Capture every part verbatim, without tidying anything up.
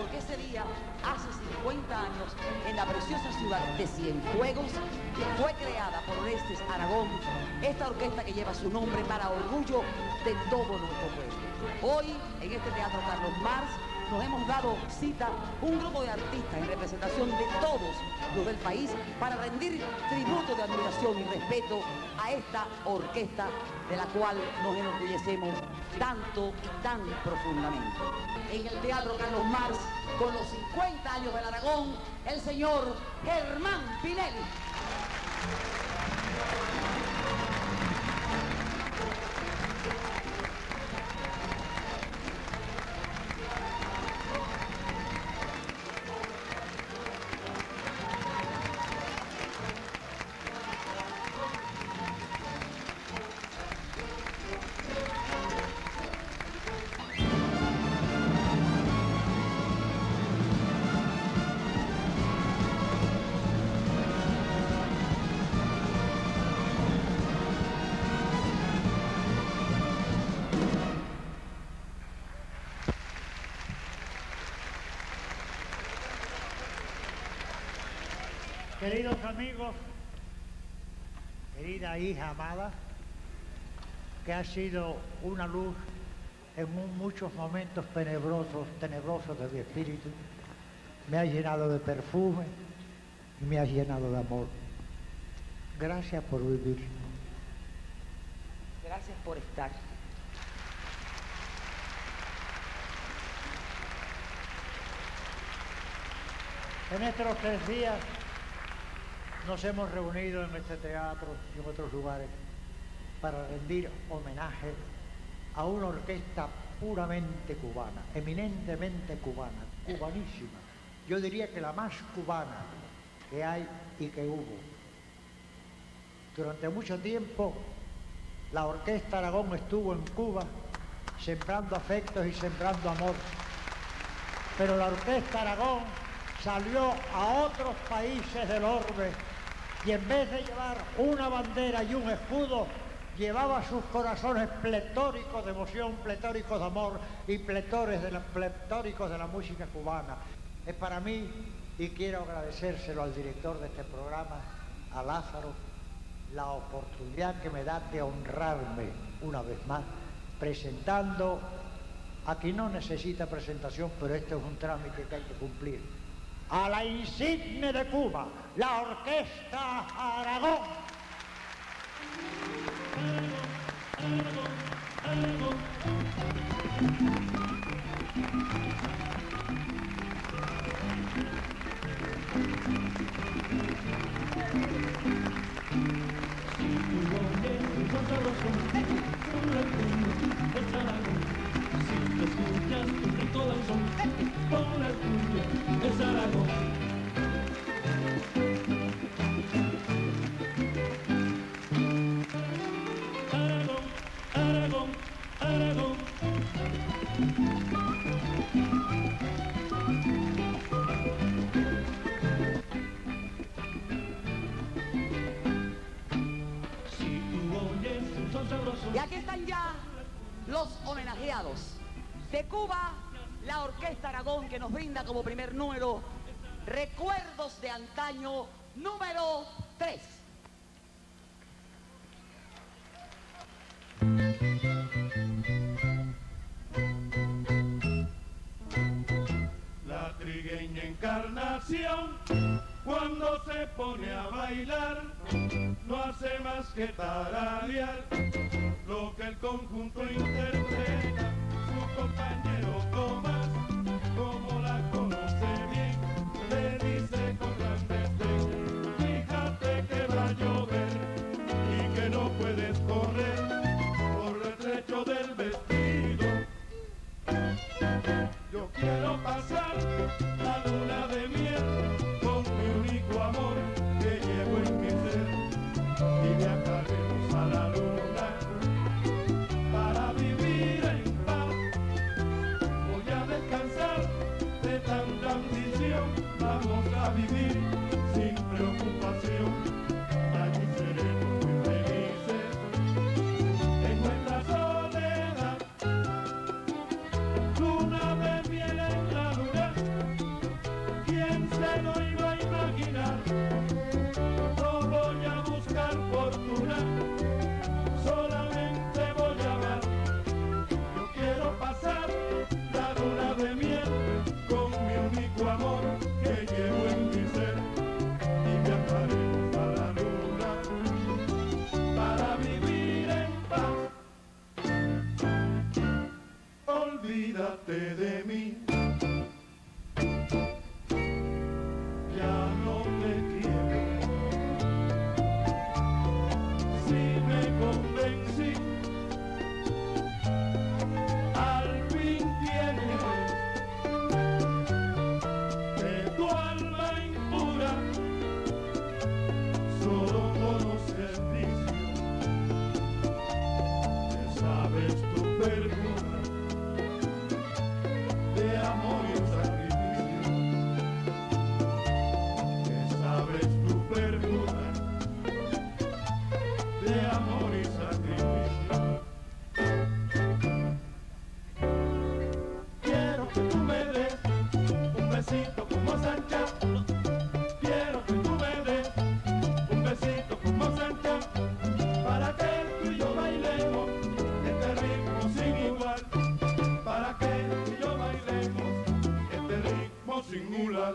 porque ese día, hace cincuenta años, en la preciosa ciudad de Cienfuegos, fue creada por Orestes Aragón esta orquesta que lleva su nombre para orgullo de todo nuestro pueblo. Hoy, en este Teatro Carlos Marx, nos hemos dado cita un grupo de artistas en representación de todos los del país para rendir tributo de admiración y respeto a esta orquesta de la cual nos enorgullecemos tanto y tan profundamente. En el Teatro Carlos Marx, con los cincuenta años del Aragón, el señor Germán Pinelli. Queridos amigos, querida hija amada, que ha sido una luz en muchos momentos tenebrosos, tenebrosos de mi espíritu, me ha llenado de perfume y me ha llenado de amor. Gracias por vivir. Gracias por estar. En estos tres días nos hemos reunido en este teatro y en otros lugares para rendir homenaje a una orquesta puramente cubana, eminentemente cubana, cubanísima. Yo diría que la más cubana que hay y que hubo. Durante mucho tiempo la Orquesta Aragón estuvo en Cuba sembrando afectos y sembrando amor. Pero la Orquesta Aragón salió a otros países del orbe y en vez de llevar una bandera y un escudo, llevaba sus corazones pletóricos de emoción, pletóricos de amor y pletóricos de la, pletóricos de la música cubana. Es para mí, y quiero agradecérselo al director de este programa, a Lázaro, la oportunidad que me da de honrarme una vez más, presentando, aquí no necesita presentación, pero este es un trámite que hay que cumplir, a la insigne de Cuba, la Orquesta Aragón. Aragón, Aragón, Aragón. Y aquí están ya los homenajeados. De Cuba, la Orquesta Aragón, que nos brinda como primer número Recuerdos de Antaño número tres. La trigueña Encarnación, cuando se pone a bailar, no hace más que tararear lo que el conjunto interpreta. Su compañero Tomás, como la conoce bien, le dice con gran desdén: fíjate que va a llover y que no puedes correr por el trecho del vestido. Yo quiero pasar la luna de miel con mi único amor que llevo en mi ser, y viajaremos a la luna para vivir olvídate de mí. Ya no te quiero. Si me convencí, al fin tienes de tu alma impura solo conocervicio. Que sabes tu perdura de amor y sacrificio. Que sabes tu perdura de amor y sacrificio. Quiero que tú me des un besito como Sancha. Quiero que tú me des un besito como Sancha, para que tú y yo bailemos este ritmo sin igual. Para que tú y yo bailemos este ritmo singular.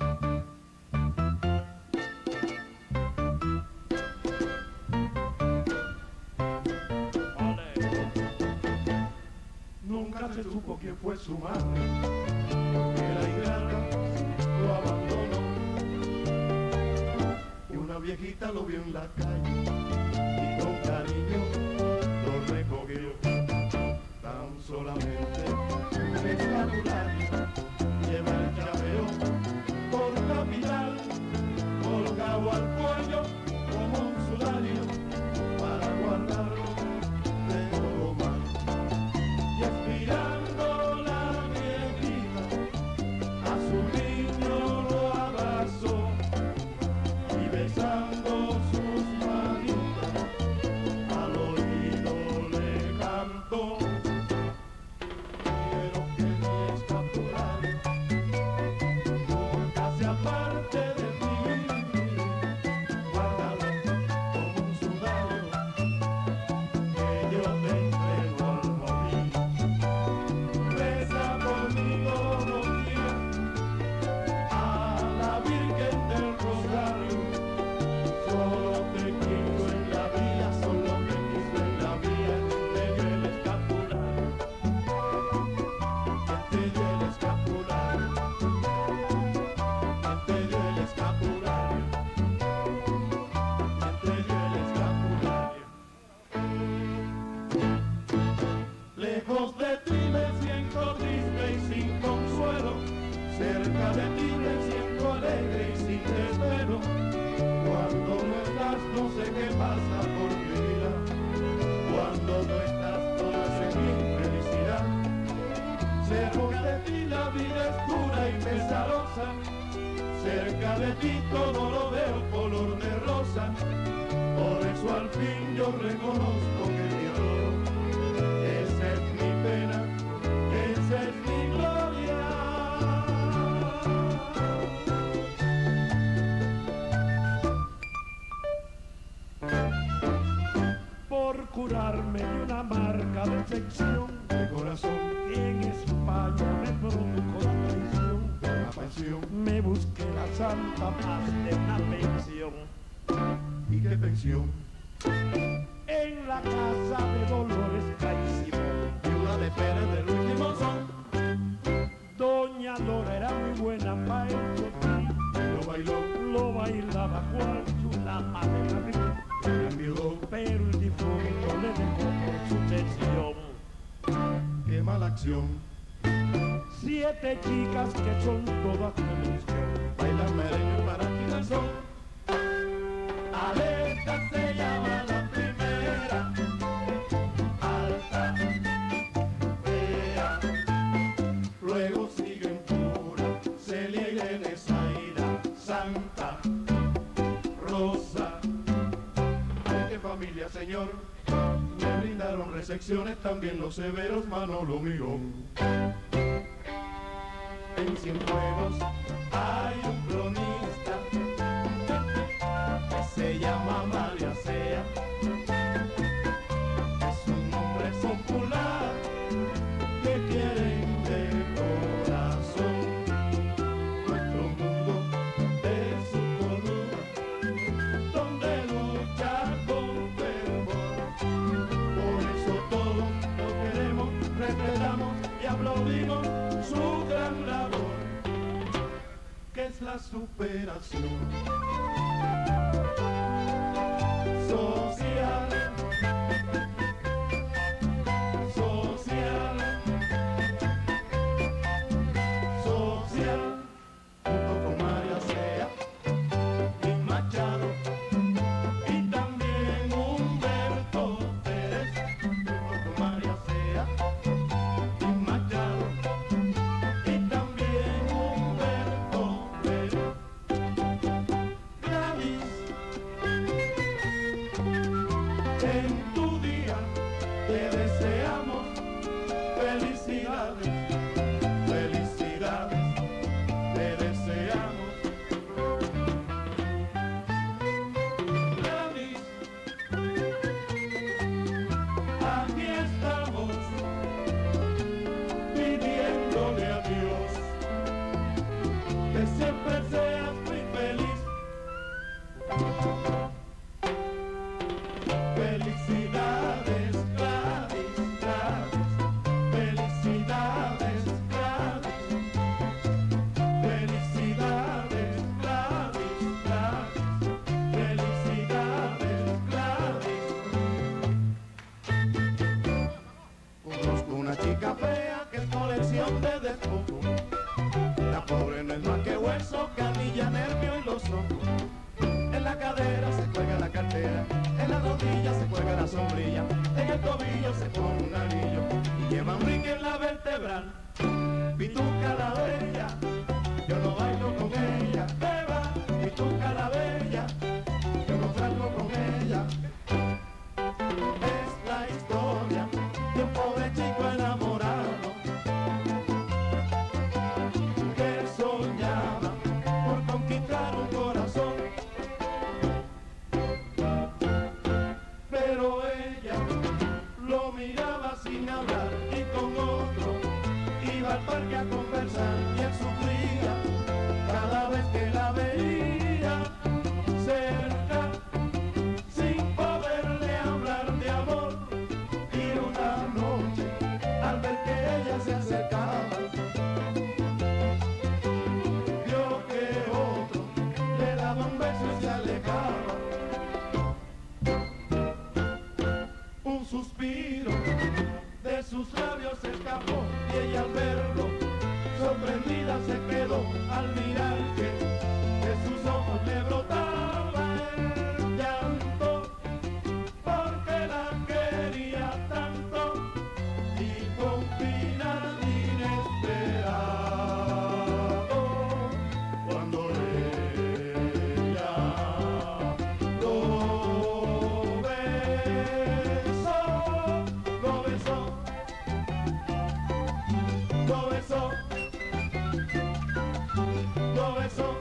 Nunca se supo quién fue su madre, porque la ingrata lo abandonó. Y una viejita lo vio en la calle y con cariño lo recogió. Tan solamente un escapulario lleva el llaveo por capital, colgado al cuello como un sudario para guardarlo de todo mal. Y aspirando la viejita a su niño lo abrazó y besando sus manitas al oído le cantó. Quiero que mi escapulario nunca se aparte de ti, guárdalo como un sudario que yo te entrego al morir. Reza conmigo Dios a la Virgen del Rosario. Solo te quiso en la vía, solo te quiso en la vía. Te dio el escapulario, te dio el escapulario, te dio el escapulario, te dio el escapulario. Lejos de ti me siento triste y sin consuelo, cerca de ti me siento alegre y sin desvelo. Cuando no estás no sé qué pasa por mi vida, cuando no estás todo es mi infelicidad. Lejos de ti la vida es dura y pesarosa, cerca de ti todo lo veo color de rosa. Por eso al fin yo reconozco que te adoro. Esa es mi pena, esa es mi gloria. Por curarme de una marca de sección de corazón que en España me produjo la traición, la pasión, me busqué la santa paz de una pensión. ¿Y qué pensión? En la casa de Dolores Caísimo, viuda de Pérez del último son. Doña Lora era muy buena pa' el chotín, lo bailó, lo bailaba cual chulama de la vida, pero el difunto le dejó por sucesión. Qué mala acción. Siete chicas que son todas revolución, bailan merengue para quitar son. Alerta se llama la primera, alta, fea, luego siguen pura, Celia, Irene, Zaira, Santa, Rosa. Ay, qué familia, señor. Me brindaron recepciones también los severos Manolo Mirón. En Cienfuegos hay un cronista que se llama María Sea. Es un hombre popular que quieren de corazón. Nuestro mundo es su columna donde lucha con fervor. Por eso todos lo queremos, respetamos y aplaudimos su gran labor, que es la superación social, social, social, junto con María Sea y Machado y también Humberto Pérez, junto con María Sea y Machado y también Humberto Pérez. Gladys, en tu día te deseamos felicidades, felicidades, te deseamos. Gladys, aquí estamos pidiéndole a Dios que siempre seas muy feliz. Felicidades, Gladys, Gladys, felicidades, Gladys, felicidades, Gladys, Gladys, felicidades, Gladys. Conozco una chica fea que es colección de despojo. La pobre no es más que hueso, canilla, nervio y los ojos. En la cadera se cuelga la cartera, en la rodilla se cuelga la sombrilla, en el tobillo se pone un anillo y lleva un ring en la vertebral. Pituca la bella, yo no bailo con ella, beba, pituca la bella, yo no salgo con ella. Es la historia de un pobre chico enamorado que soñaba por conquistar un corazón. Pero ella lo miraba sin hablar y con otro iba al parque a conversar y él sufría cada vez que la veía cerca sin poderle hablar de amor. Y una noche al ver que ella se acercaba vio que otro le daba un beso y se alejaba. Un suspiro de sus labios escapó y ella al verlo sorprendida se quedó al mirar que de sus ojos le brotaba el llanto porque la quería tanto y con final inesperado cuando ella lo besó, lo besó, lo besó, lo besó.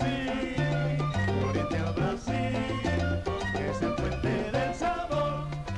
Sí, de Oriente al Brasil, que es el puente del sabor,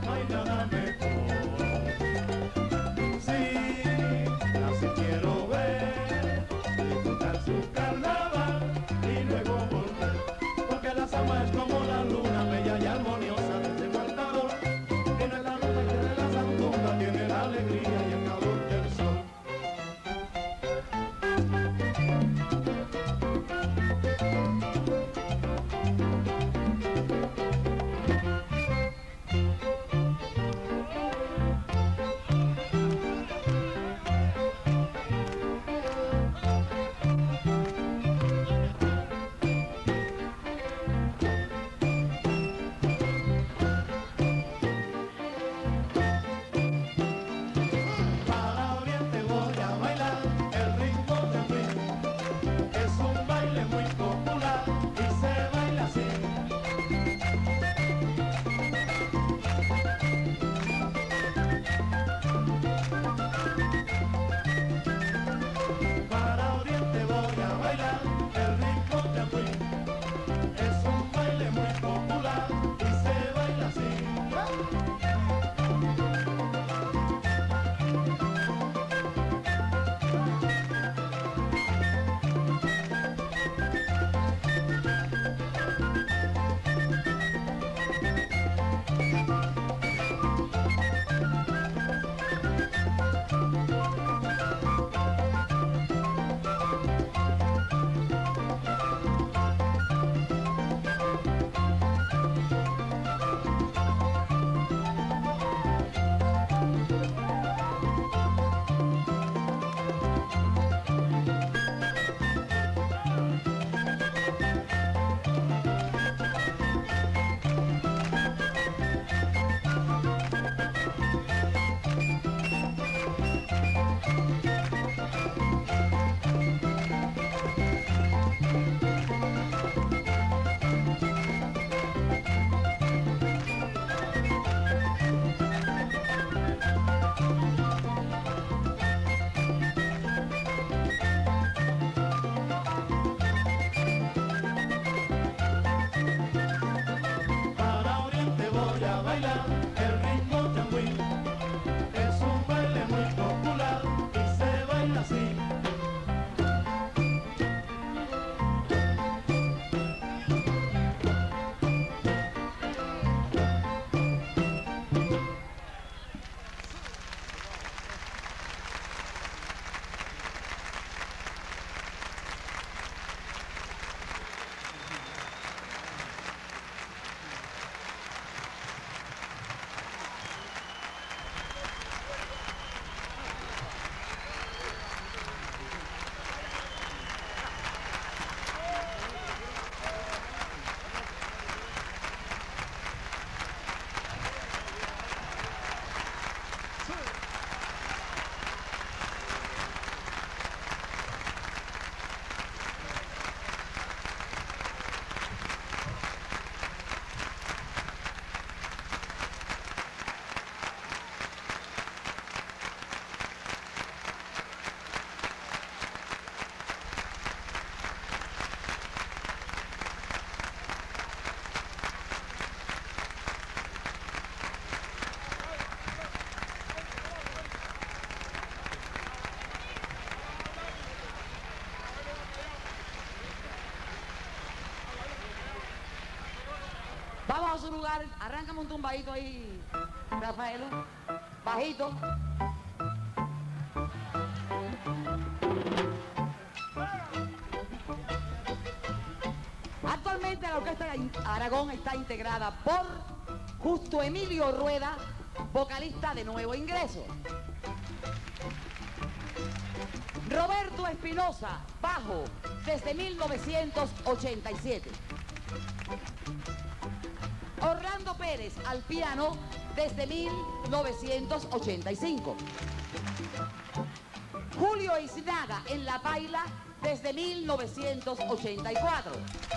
a su lugar. Arráncame un tumbadito ahí, Rafael. Bajito. Actualmente la Orquesta Aragón está integrada por Justo Emilio Rueda, vocalista de nuevo ingreso. Roberto Espinosa, bajo, desde mil novecientos ochenta y siete. Orlando Pérez, al piano, desde mil novecientos ochenta y cinco. Julio Iznaga, en la paila, desde mil novecientos ochenta y cuatro.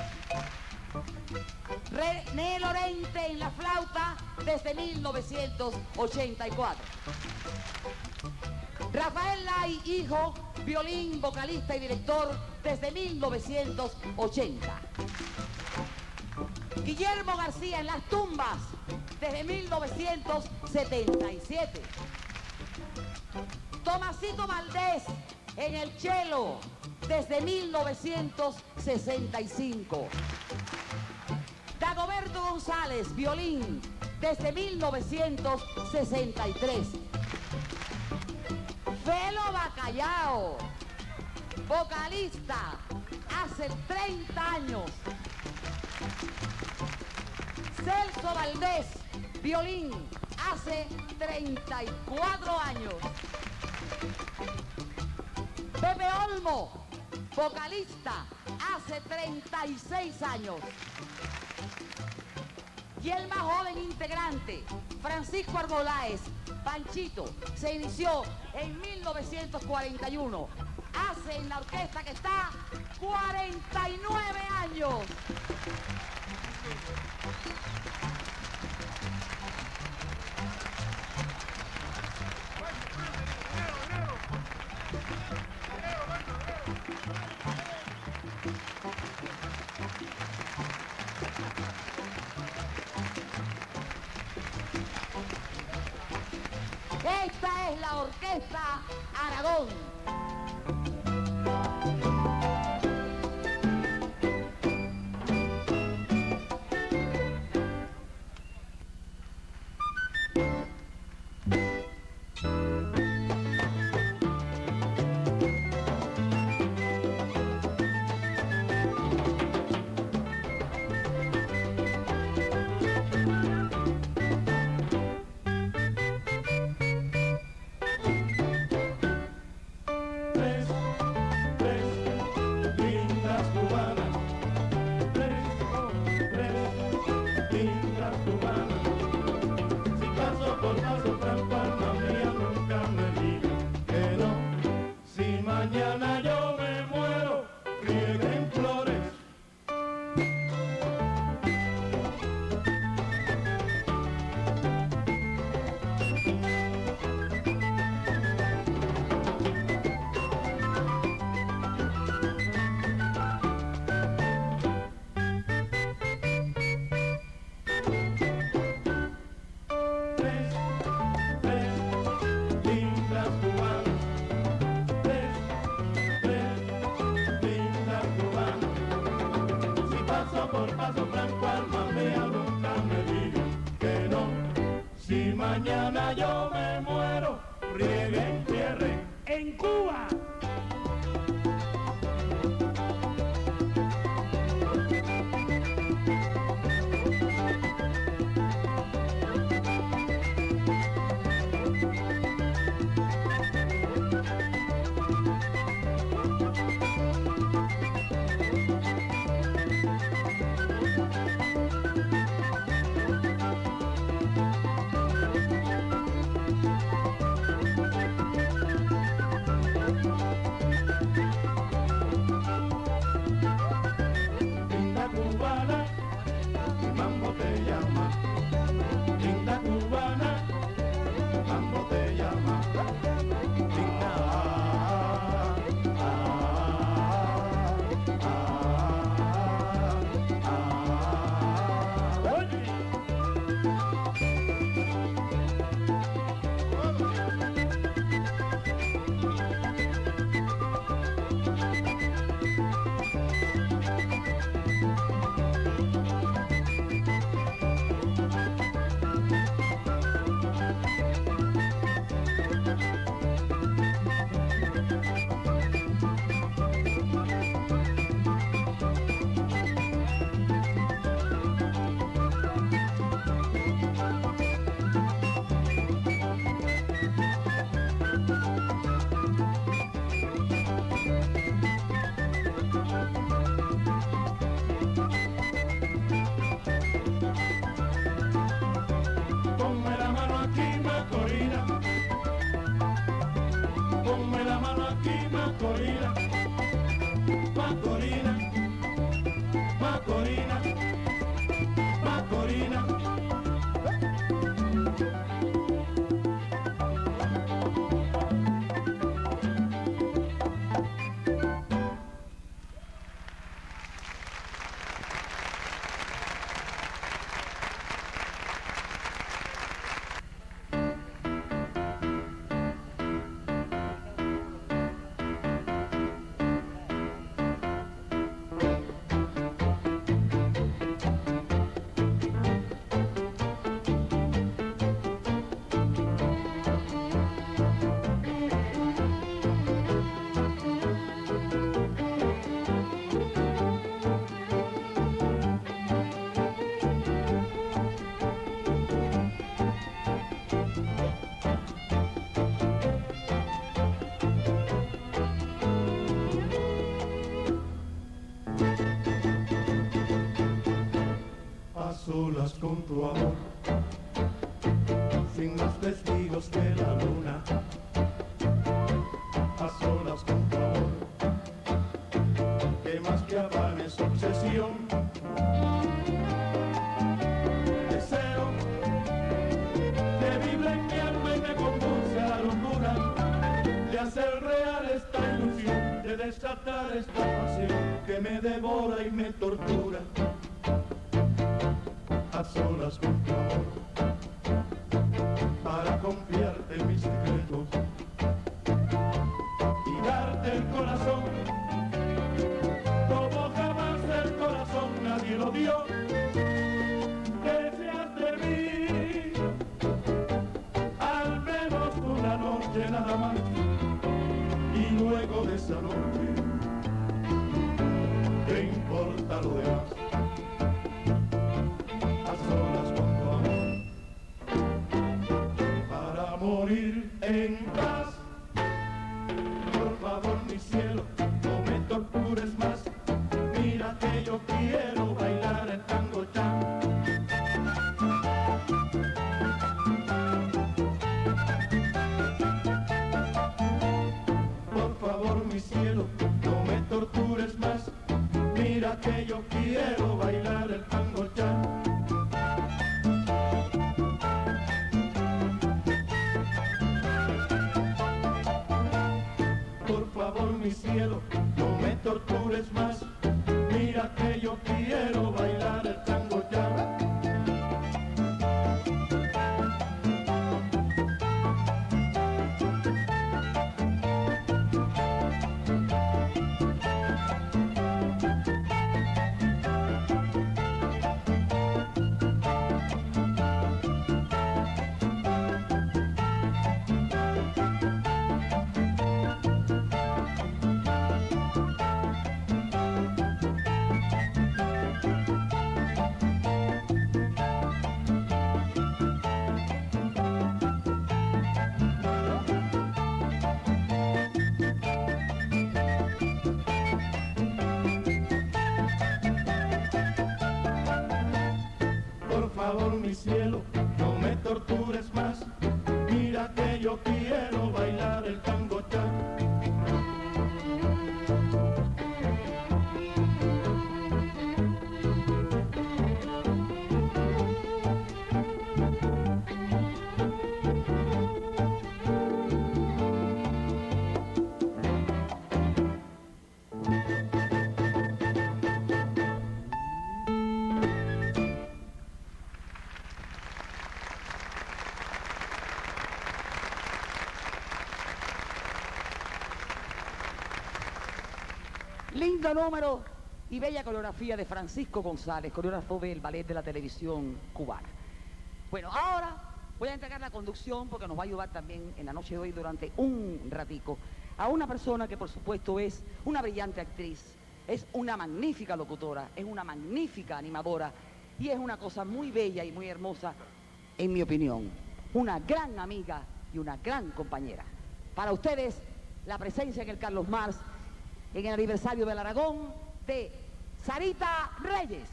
René Lorente, en la flauta, desde mil novecientos ochenta y cuatro. Rafael Lai, hijo, violín, vocalista y director, desde mil novecientos ochenta. Guillermo García, en las tumbas, desde mil novecientos setenta y siete. Tomasito Valdés, en el cello, desde mil novecientos sesenta y cinco. Dagoberto González, violín, desde mil novecientos sesenta y tres. Felo Bacallao, vocalista, hace treinta años. Celso Valdés, violín, hace treinta y cuatro años. Pepe Olmo, vocalista, hace treinta y seis años. Y el más joven integrante, Francisco Arboláez, Panchito, se inició en mil novecientos cuarenta y uno. Hace en la orquesta que está cuarenta y nueve años. Esta es la Orquesta Aragón. Mañana yo me muero, rieguen, tierren en Cuba. solas con tu amor, sin más testigos que la luna, a solas con tu amor, que más que afán es obsesión, deseo que vibre en mi alma y me conduce a la locura, de hacer real esta ilusión, de desatar esta pasión que me devora y me tortura, a solas con tu amor, para confiarte mis secretos y darte el corazón, como jamás el corazón nadie lo dio, que seas de mí, al menos una noche nada más, y luego de esa noche, ¿qué importa lo demás? Morir en paz, por favor mi cielo, no me tortures más, mira que yo quiero bailar el tango ya. Por favor mi cielo, no me tortures más, mira que yo quiero bailar el tango ya. Mi cielo, no me tortures más, mira que yo quiero bailar el tango ya. Por favor mi cielo, no me tortures más, mira que yo quiero bailar el tango ya. Lindo número y bella coreografía de Francisco González, coreógrafo del ballet de la televisión cubana. Bueno, ahora voy a entregar la conducción, porque nos va a ayudar también en la noche de hoy durante un ratico, a una persona que por supuesto es una brillante actriz, es una magnífica locutora, es una magnífica animadora y es una cosa muy bella y muy hermosa, en mi opinión. Una gran amiga y una gran compañera. Para ustedes, la presencia en el Carlos Marx, en el aniversario del Aragón, de Sarita Reyes.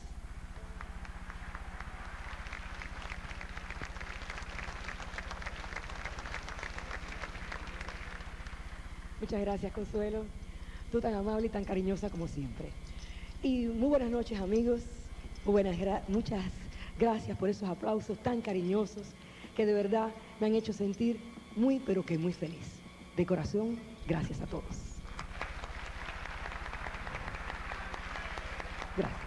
Muchas gracias, Consuelo. Tú tan amable y tan cariñosa como siempre. Y muy buenas noches, amigos. Muy buenas gra- muchas gracias por esos aplausos tan cariñosos que de verdad me han hecho sentir muy, pero que muy feliz. De corazón, gracias a todos. Gracias.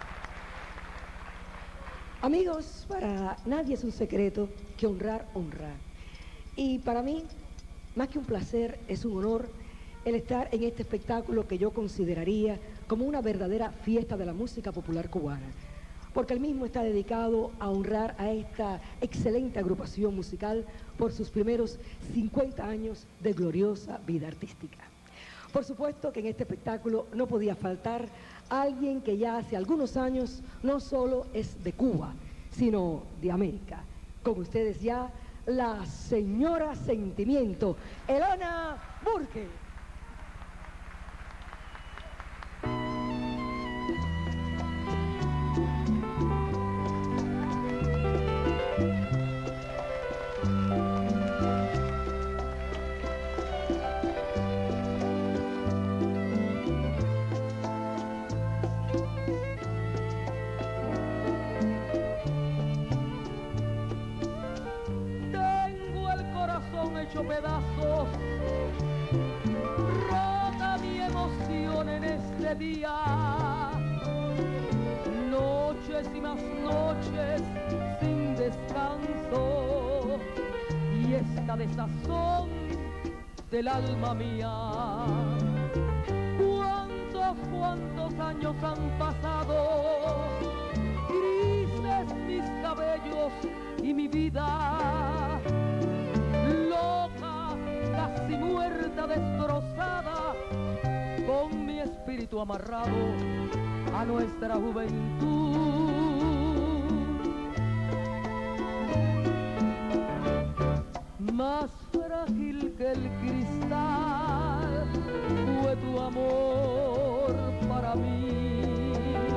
Amigos, para nadie es un secreto que honrar, honrar. Y para mí, más que un placer, es un honor el estar en este espectáculo que yo consideraría como una verdadera fiesta de la música popular cubana, porque el mismo está dedicado a honrar a esta excelente agrupación musical por sus primeros cincuenta años de gloriosa vida artística. Por supuesto que en este espectáculo no podía faltar alguien que ya hace algunos años no solo es de Cuba, sino de América. Con ustedes ya, la señora Sentimiento, Elona Burke. hecho pedazos, rota mi emoción en este día. Noches y más noches sin descanso, y esta desazón del alma mía. ¿Cuántos, cuántos años han pasado? Grises mis cabellos y mi vida, loca, casi muerta, destrozada, con mi espíritu amarrado a nuestra juventud. Más frágil que el cristal fue tu amor para mí.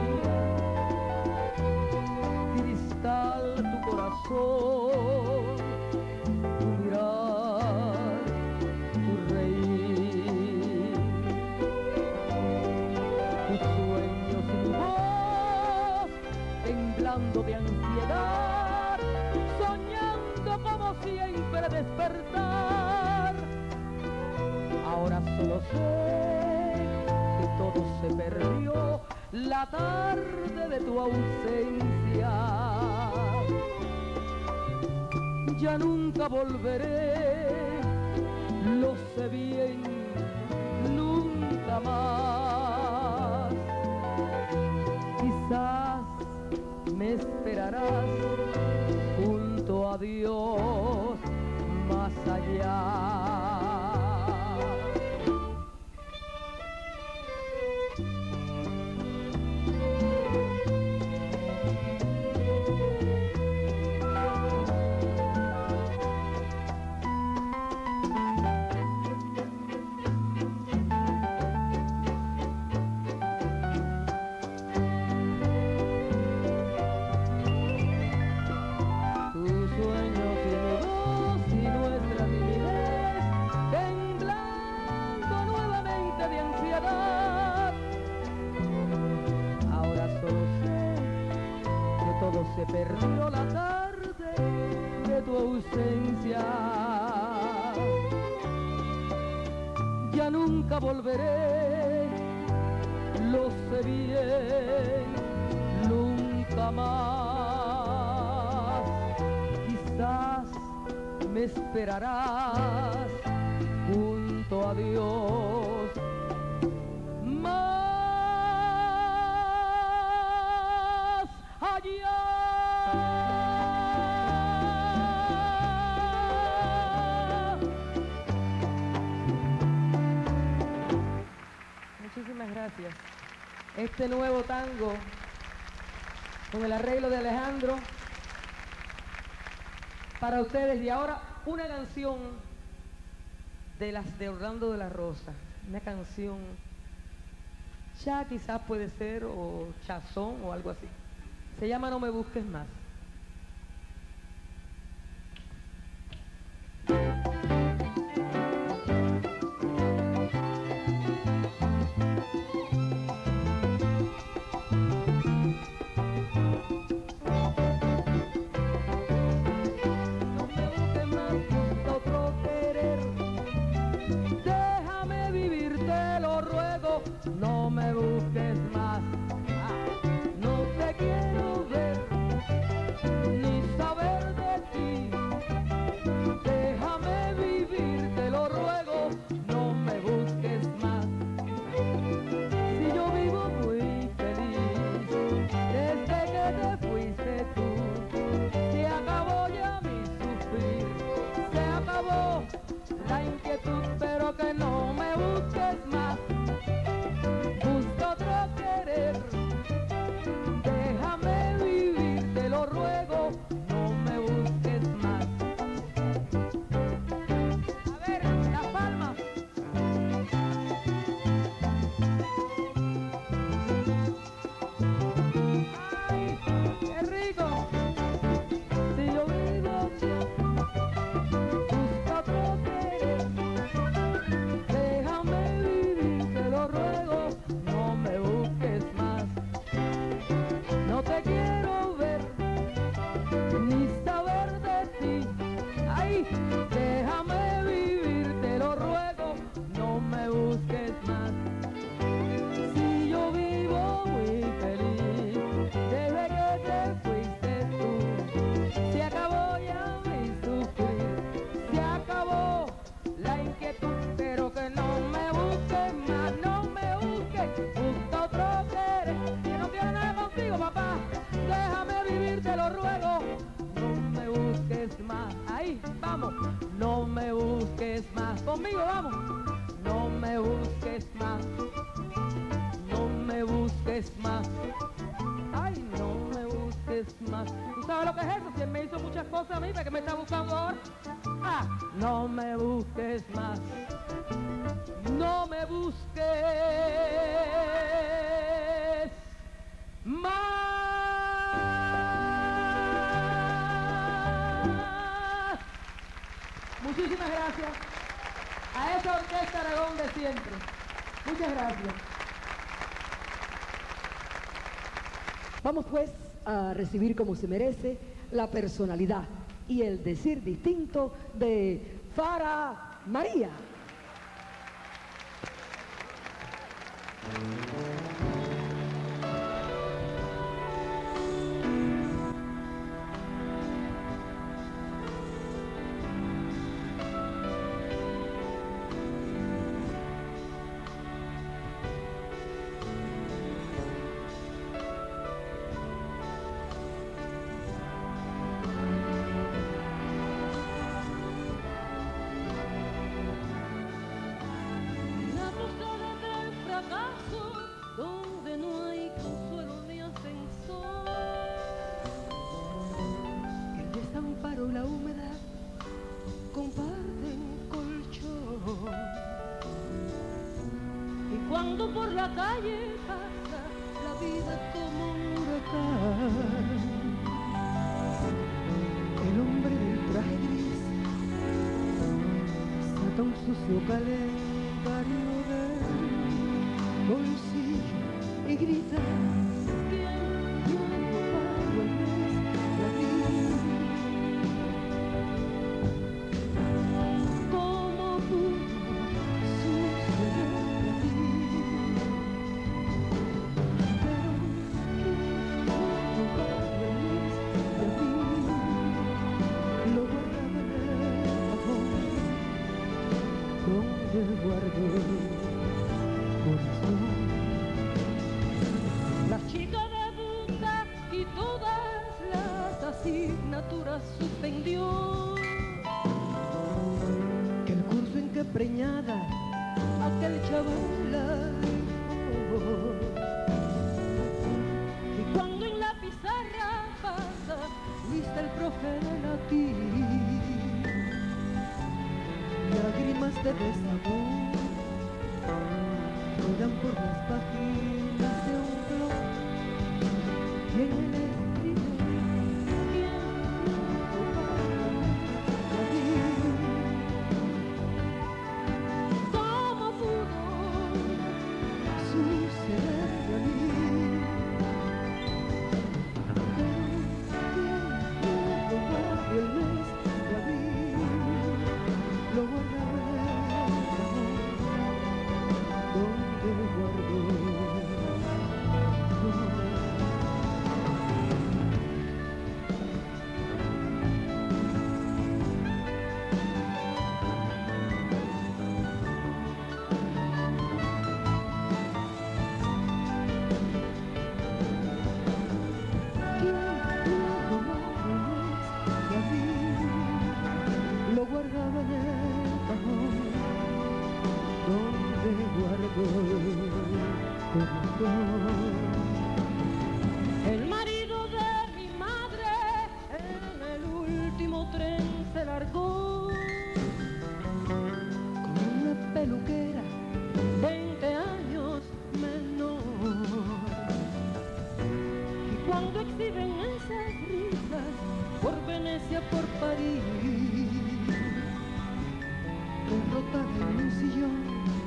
Cristal tu corazón, tu mirar, tu reír, tus sueños y mi voz temblando de ansiedad, soñando como siempre despertar. Ahora solo sé que todo se perdió la tarde de tu ausencia. Ya nunca volveré, lo sé bien, nunca más. Quizás me esperarás junto a Dios más allá. Se perdió la tarde de tu ausencia. Ya nunca volveré, lo sé bien, nunca más. Quizás me esperarás junto a Dios más allá. Muchísimas gracias. Este nuevo tango, con el arreglo de Alejandro, para ustedes. Y ahora una canción de las de Orlando de la Rosa, una canción ya quizás puede ser, o chazón o algo así. Se llama No me busques más. No me busques más, no te quiero ver. conmigo, vamos. No me busques más, no me busques más. Ay, no me busques más. ¿Tú sabes lo que es eso? Si él me hizo muchas cosas a mí, ¿para qué me está buscando ahora? Ah, no me busques más, no me busques más. Muchísimas gracias a esa Orquesta Aragón de siempre. Muchas gracias. Vamos pues a recibir como se merece la personalidad y el decir distinto de Fara María. Donde no hay consuelo ni ascensor, el desamparo y la humedad comparten colchón. Y cuando por la calle pasa la vida como un huracán, el hombre del traje gris saca un sucio calendario del bolsillo y grita: tiempo para el mes de abril. ¿Cómo pudo suceder aquí? Pero tiempo para el mes de abril lo guardaba en el cajón donde guardó corazón. La chica debuta y todas las asignaturas suspendió. Que el curso en que preñada aquel chaval la dejó. Y cuando en la pizarra pasa lista el profe de latín, lágrimas de desamor ruedan por las páginas de un blog y en el escrito tiempo para vivir. ¿Cómo pudo suceder a mí? Pero tiempo para el mes de abril lo guardaba en el cajón donde guardó. Lo guardaba en el cajón donde guardó corazón. El marido de mi madre en el último tren se largó con una peluquera veinte años menor. Y cuando exhiben esas risas por Venecia, por París, enrotada en un sillón,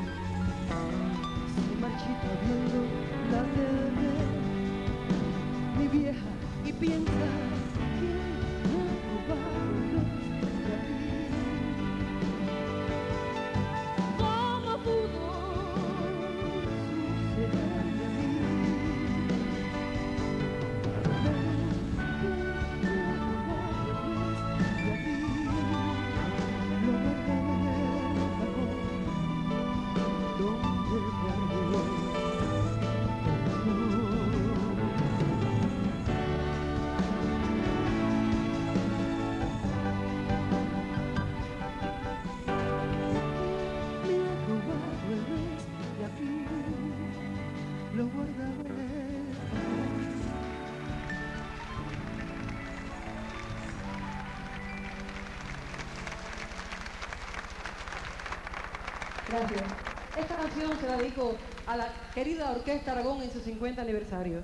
se marchita viendo la T V, mi vieja, y piensa: ¿quién me ha robado de abril? ¿Cómo pudo suceder a mí? Lo guardaba en el cajón donde guardó corazón. Gracias. Esta canción se la dedico a la querida Orquesta Aragón en su cincuenta aniversario.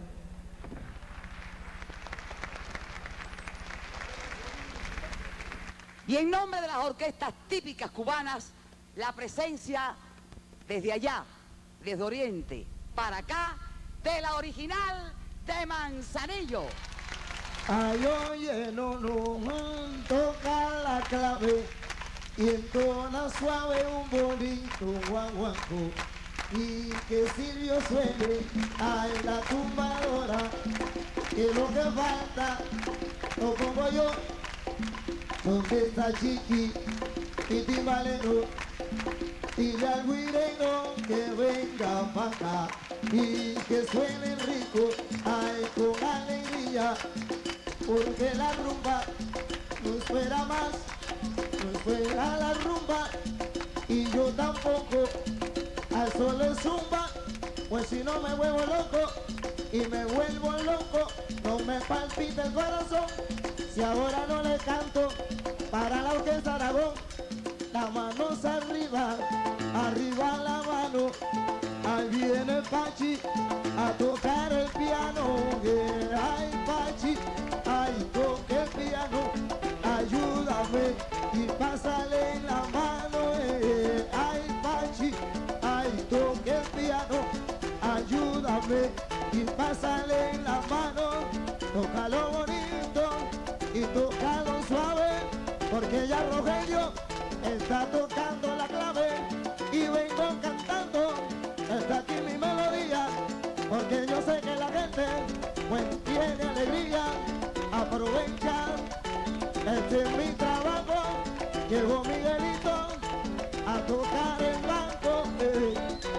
Y en nombre de las orquestas típicas cubanas, la presencia desde allá, desde Oriente, para acá, de la original de Manzanillo. Ay, oye, no, no, toca la clave y entona suave un bonito guaguancó y que Silvio suene a la tumbadora, que lo que falta lo pongo yo, donde está Chiqui y Timbalero, dile al guirero que venga para acá y que suene rico, ay, con alegría, porque la rumba no espera más, no espera la rumba, y yo tampoco, al solo zumba, pues si no me vuelvo loco, y me vuelvo loco, no me palpita el corazón, si ahora no le canto, para la Orquesta Aragón, las manos arriba, arriba la mano, ahí viene Pachi a tocar el piano, yeah, ay Pachi, ay toque el piano, ayúdame y pásale la mano, eh, ay Pachi, ay toque el piano, ayúdame y pásale la mano, tócalo bonito y tócalo suave, porque ya Rogelio está tocando la clave y vengo cantando, está aquí mi melodía, porque yo sé que la gente pues tiene alegría, aprovecha, este es mi trabajo, llegó Miguelito a tocar el banco, eh.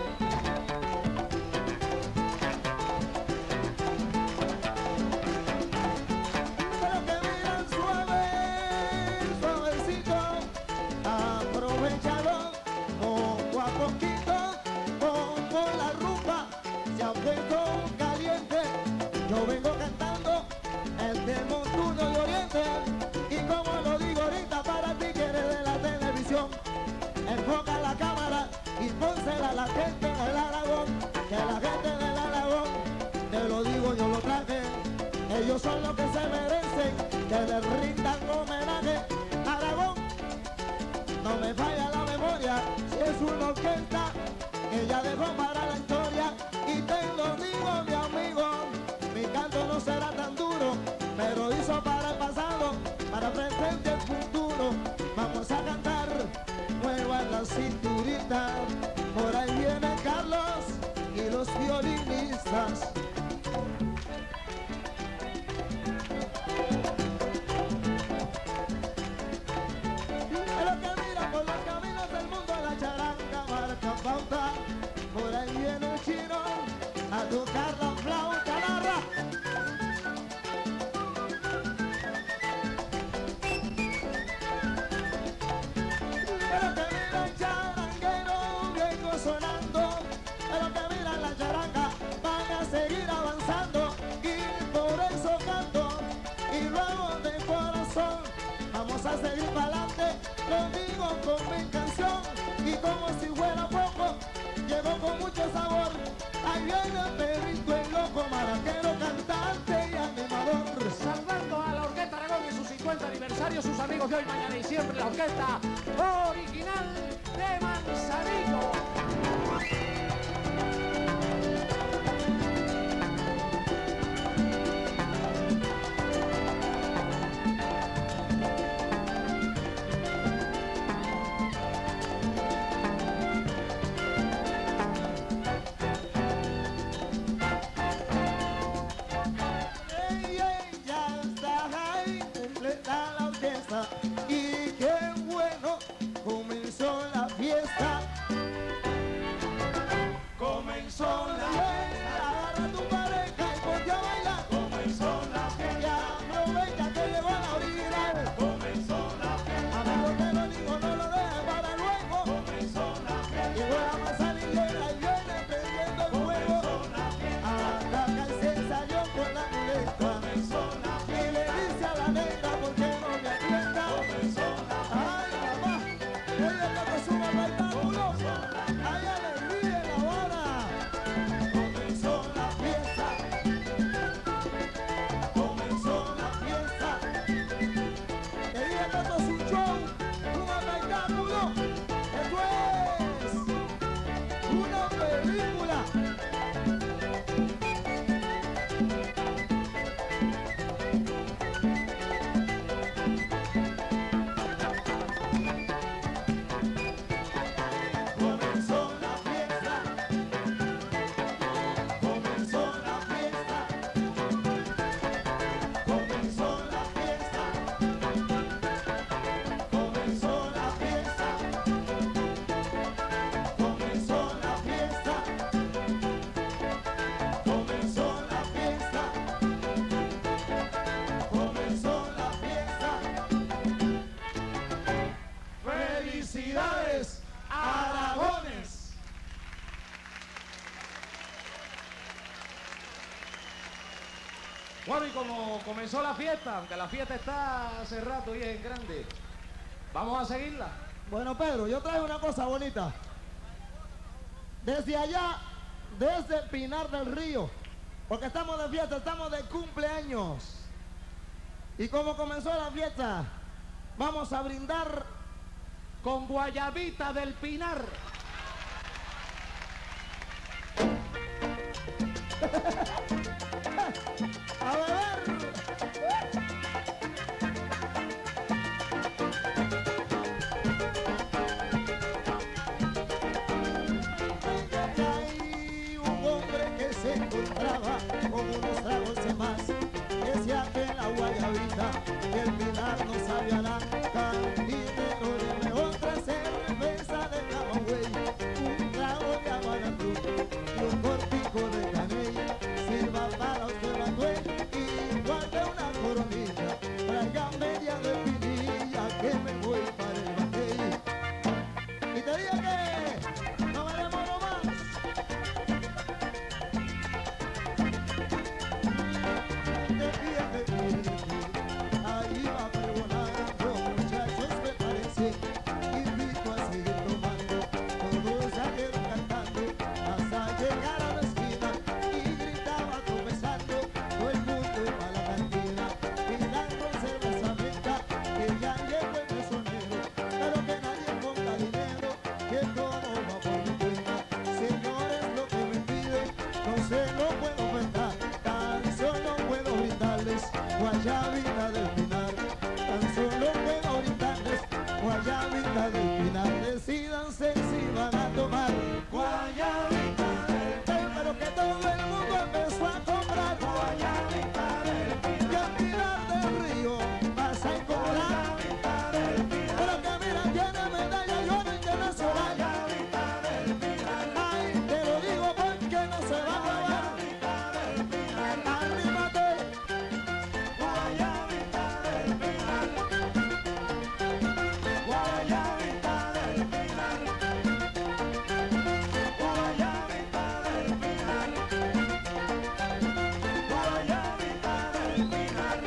Pero que miran suave, suavecito, aprovechalo, poco a poquito, como la rumba se ha puesto caliente, yo vengo cantando el de Montuno y Oriente, y como lo digo ahorita para ti que eres de la televisión, enfoca la cámara y pónsela a la gente del Aragón, que la gente del Aragón, te lo digo, yo lo traje, ellos son los que se merecen, que les rindan homenaje. Aragón, no me falla la memoria, si es una orquesta que ya dejó para la historia, y te lo digo mi amigo, mi canto no será tan duro, pero hizo para el pasado, para presente el futuro, vamos a cantar, muevan la cinturita, por ahí viene Carlos y los violinistas. Pero que mira por los caminos del mundo, la charanga marca pauta, por ahí viene el chino a tocar la flauta narra. Pero que mira el charanguero vengo sonando, pero que mira la charanga, van a seguir avanzando, y por eso canto, y luego de corazón, vamos a seguir para adelante, lo digo con mi canción, y como si fuera poco, llevo con mucho sabor, ahí viene el perrito el loco, maraquero, cantante y animador. Salvando a la Orquesta Aragón en su cincuenta aniversario, sus amigos de hoy, mañana y siempre, la orquesta original de Manzanillo. Ey, ey, ya está ahí, completa la orquesta, y qué bueno, comenzó la fiesta. Bueno, y como comenzó la fiesta, aunque la fiesta está hace rato y es en grande, vamos a seguirla. Bueno, Pedro, yo traigo una cosa bonita. Desde allá, desde Pinar del Río, porque estamos de fiesta, estamos de cumpleaños. Y como comenzó la fiesta, vamos a brindar Con guayabita del Pinar. a beber. Hay un hombre que se encontraba con unos tragos de más. Decía que la guayabita del Pinar no sabía nada. Cantinero, deme otra cerveza de Camagüey, un trago de Aguanatú y un cortico de canella. Sirva para usted Manuel, igual que una coronilla. Traiga media de pinilla que me voy para el batey. Y te digo que no me demoro más. De pie, de pie, de pie. Ahí va pregonando, muchachos, prepárense. Invito a seguir tomando, todos salieron cantando hasta llegar a la esquina y gritaba tropezando, todo el mundo va a la cantina mirando cerveza blanca, que ya llegó el mesonero, pero que nadie ponga dinero, que todo va por mi cuenta. Señores, lo que me piden no se lo puedo ofertar, tan solo puedo brindarles guayabita del Pinar, tan solo puedo brindarles guayabita del Pinar. Decídanse si van a tomar guayabita del Pinar, pero que todo el mundo empezó a comprar guayabita del Pinar. Que al Pinar del Río vas a encontrar guayabita del Pinar, pero que mira tiene medalla y oro internacional. Guayabita del Pinar, ay, te lo digo porque no se va a acabar. Guayabita del Pinar, arrímate. Guayabita del Pinar, guayabita del Pinar, guayabita del Pinar, guayabita del Pinar.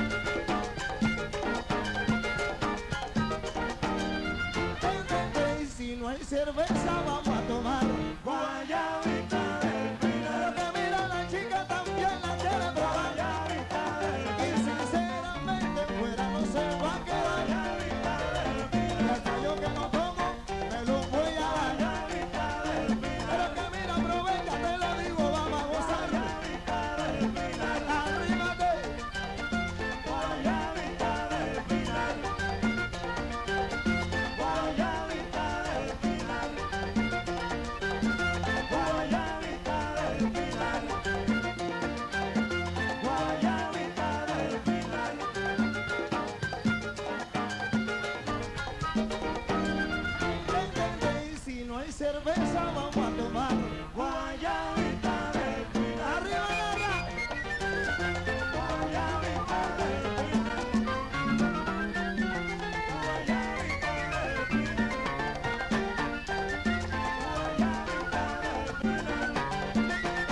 Y si no hay cerveza vamos a tomar guayabita del Pinar. Pero que mira la chica también la quiere probar. Guayabita del Pinar. Y sinceramente fuera no se va a quedar. Guayabita del Pinar. Y hasta yo que no tomo me lo voy a dar. Guayabita del Pinar. Pero que mira, aprovecha, te lo digo, vamos a gozar. Guayabita del Pinar. Arrímate. Guayabita del Pinar. Guayabita del Pinar. Guayabita del Pinar. Guayabita del Pinar. Y si no hay cerveza vamos a tomar guayabita del Pinar. ¡Arriba, garra! Guayabita del Pinar. Guayabita del Pinar. Guayabita del Pinar.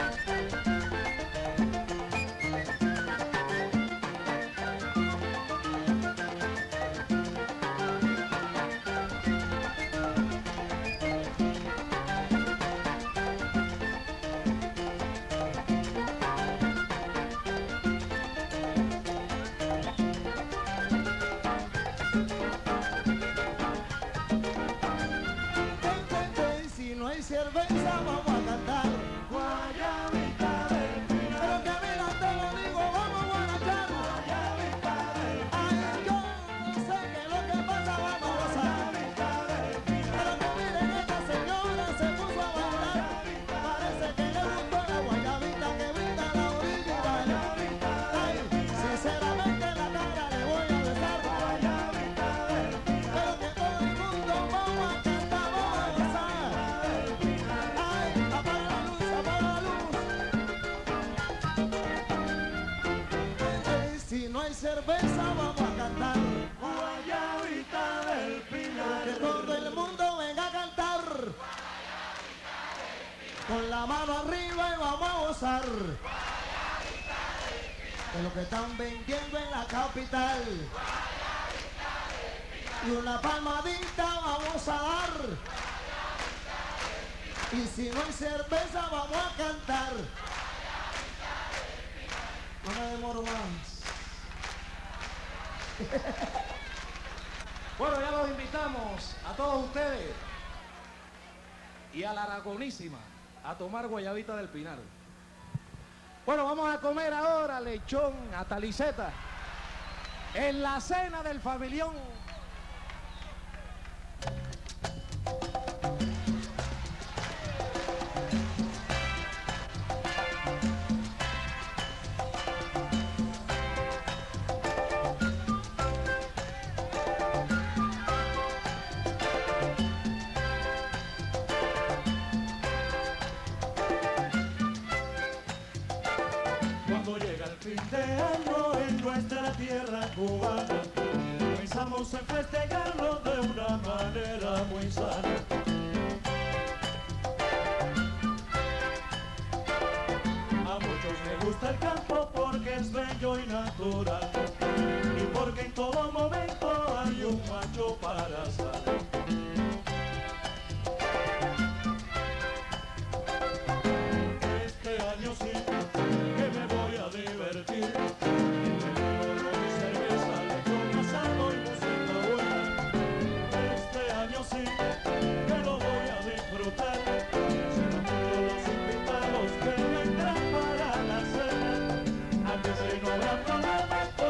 Y si no hay cerveza vamos a cantar guayabita del Pinar. Pero que mira, te lo digo, vamos a guarachar. Guayabita del Pinar. Ay, yo no sé qué es lo que pasa, vamos a gozar. Guayabita del Pinar. Pero que miren, esta señora se puso a bailar. Parece que le gustó la guayabita que brinda la original. Ay, sinceramente la cara le voy a besar. Guayabita del Pinar. Pero que todo el mundo vamos a cantar, vamos a gozar. Ay, apaga la luz, apaga la luz. Y si no hay cerveza vamos a cantar guayabita del Pinar. Que todo el mundo venga a cantar con la mano arriba y vamos a gozar. de lo que están vendiendo en la capital. Y una palmadita vamos a dar. Y si no hay cerveza vamos a cantar. No me demoro más. Bueno, ya los invitamos a todos ustedes y a la Aragonísima a tomar guayabita del Pinar. Bueno, vamos a comer ahora lechón a taliceta en la cena del familión. Cuando llega el fin de año en nuestra tierra cubana, comenzamos a festejarlo de una manera muy sana. A muchos les gusta el campo porque es bello y natural, y porque en todo momento hay un macho para salir. Este año sí que me voy a divertir, con cerveza, lechón asado y música buena. Este año sí que lo voy a disfrutar, serán todos los invitados que vendrán para la cena. Antes si no habrá problema,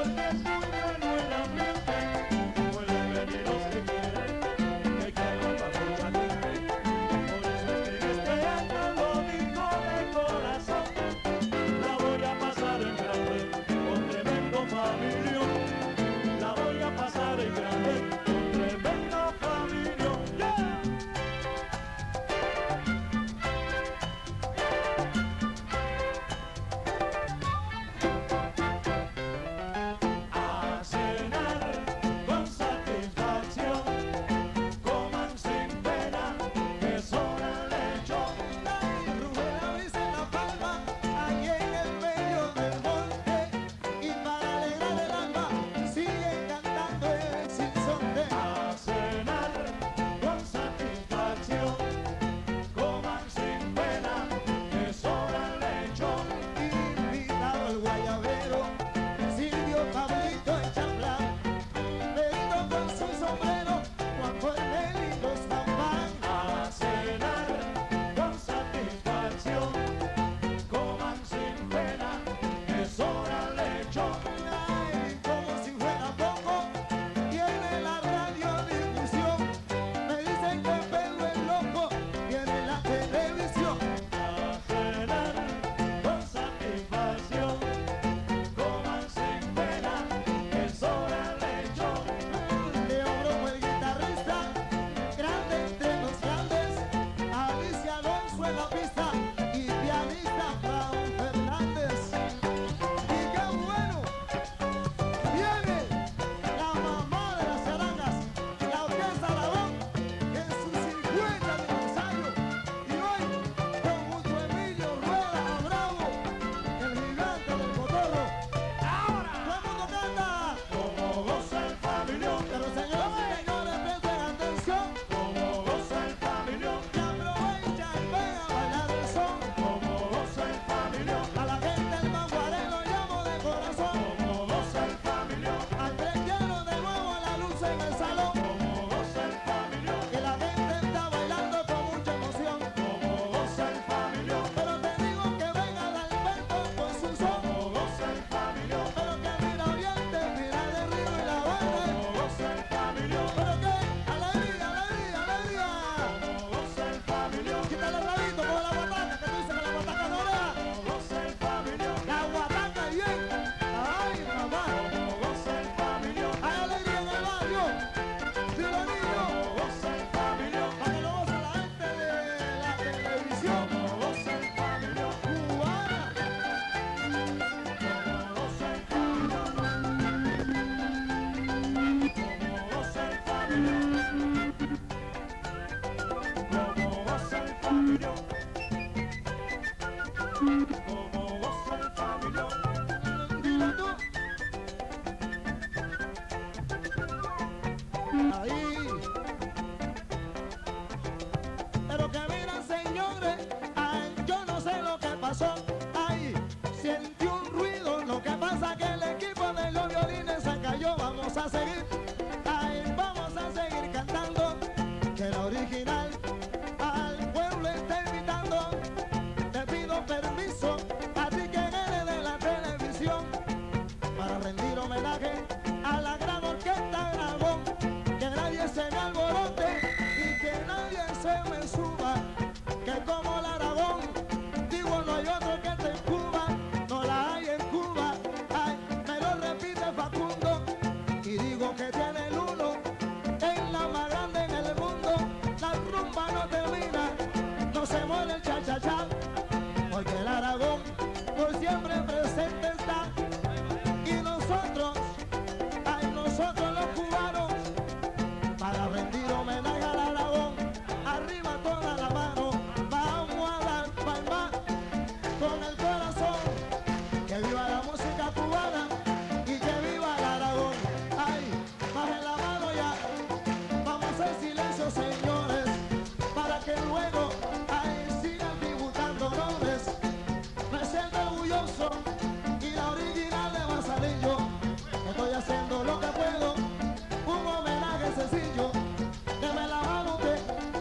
a seguir, ay, vamos a seguir cantando, que la original al pueblo está invitando. Te pido permiso a ti que eres de la televisión para rendir homenaje a la gran orquesta Aragón, que nadie se me alborote y que nadie se me suba, que como la Aragón, digo no hay otro que esté en Cuba, no la hay en Cuba, ay, me lo repite Facundo, y digo que tiene el uno, es la más grande en el mundo, la rumba no termina, no se muere el cha-cha-cha, porque el Aragón por siempre presente está, y nosotros, ay, nosotros los cubanos, para rendir homenaje al Aragón, arriba toda la mano, vamos a dar palmas con el corazón, que viva la música cubana y que viva el Aragón. Ay, bajen la mano ya, vamos a hacer silencio, señores, para que luego, ay, sigan dibujando nombres. Me siento orgulloso y la original de Manzanillo, estoy haciendo lo que puedo, un homenaje sencillo, deme la mano usted,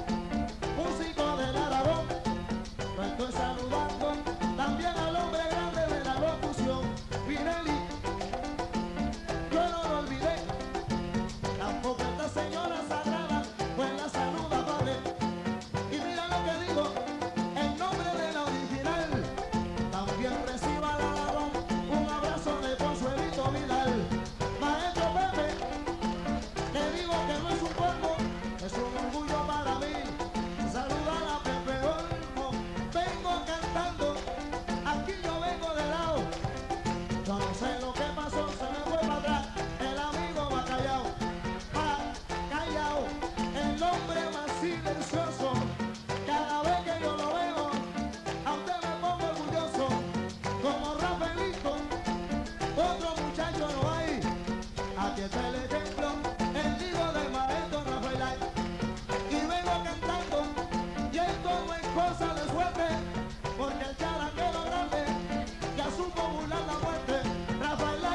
músico del Aragón, lo estoy saludando, también al hombre grande de la locución, Pinelli, yo no lo olvidé, tampoco esta señora sagrada, pues la saluda padre, y mira lo que digo, en nombre de la original, también reciba al Aragón, un abrazo de Consuelito Vidal, maestro Pepe, te digo que no es un polvo, es un orgullo para mí, saludar a Pepe Olmo, vengo cantando, aquí yo vengo de lado, yo no sé lo que pasó, se me fue para atrás, el amigo va callado, va callado, el hombre más silencioso, cada vez que yo lo veo, a usted me pongo orgulloso, como Rafaelito, otro muchacho no hay, aquí está el ejemplo, el hijo del maestro Rafael, y vengo cantando, y esto no es cosa de suerte, porque el charanguero grande ya supo burlar la muerte, Rafael,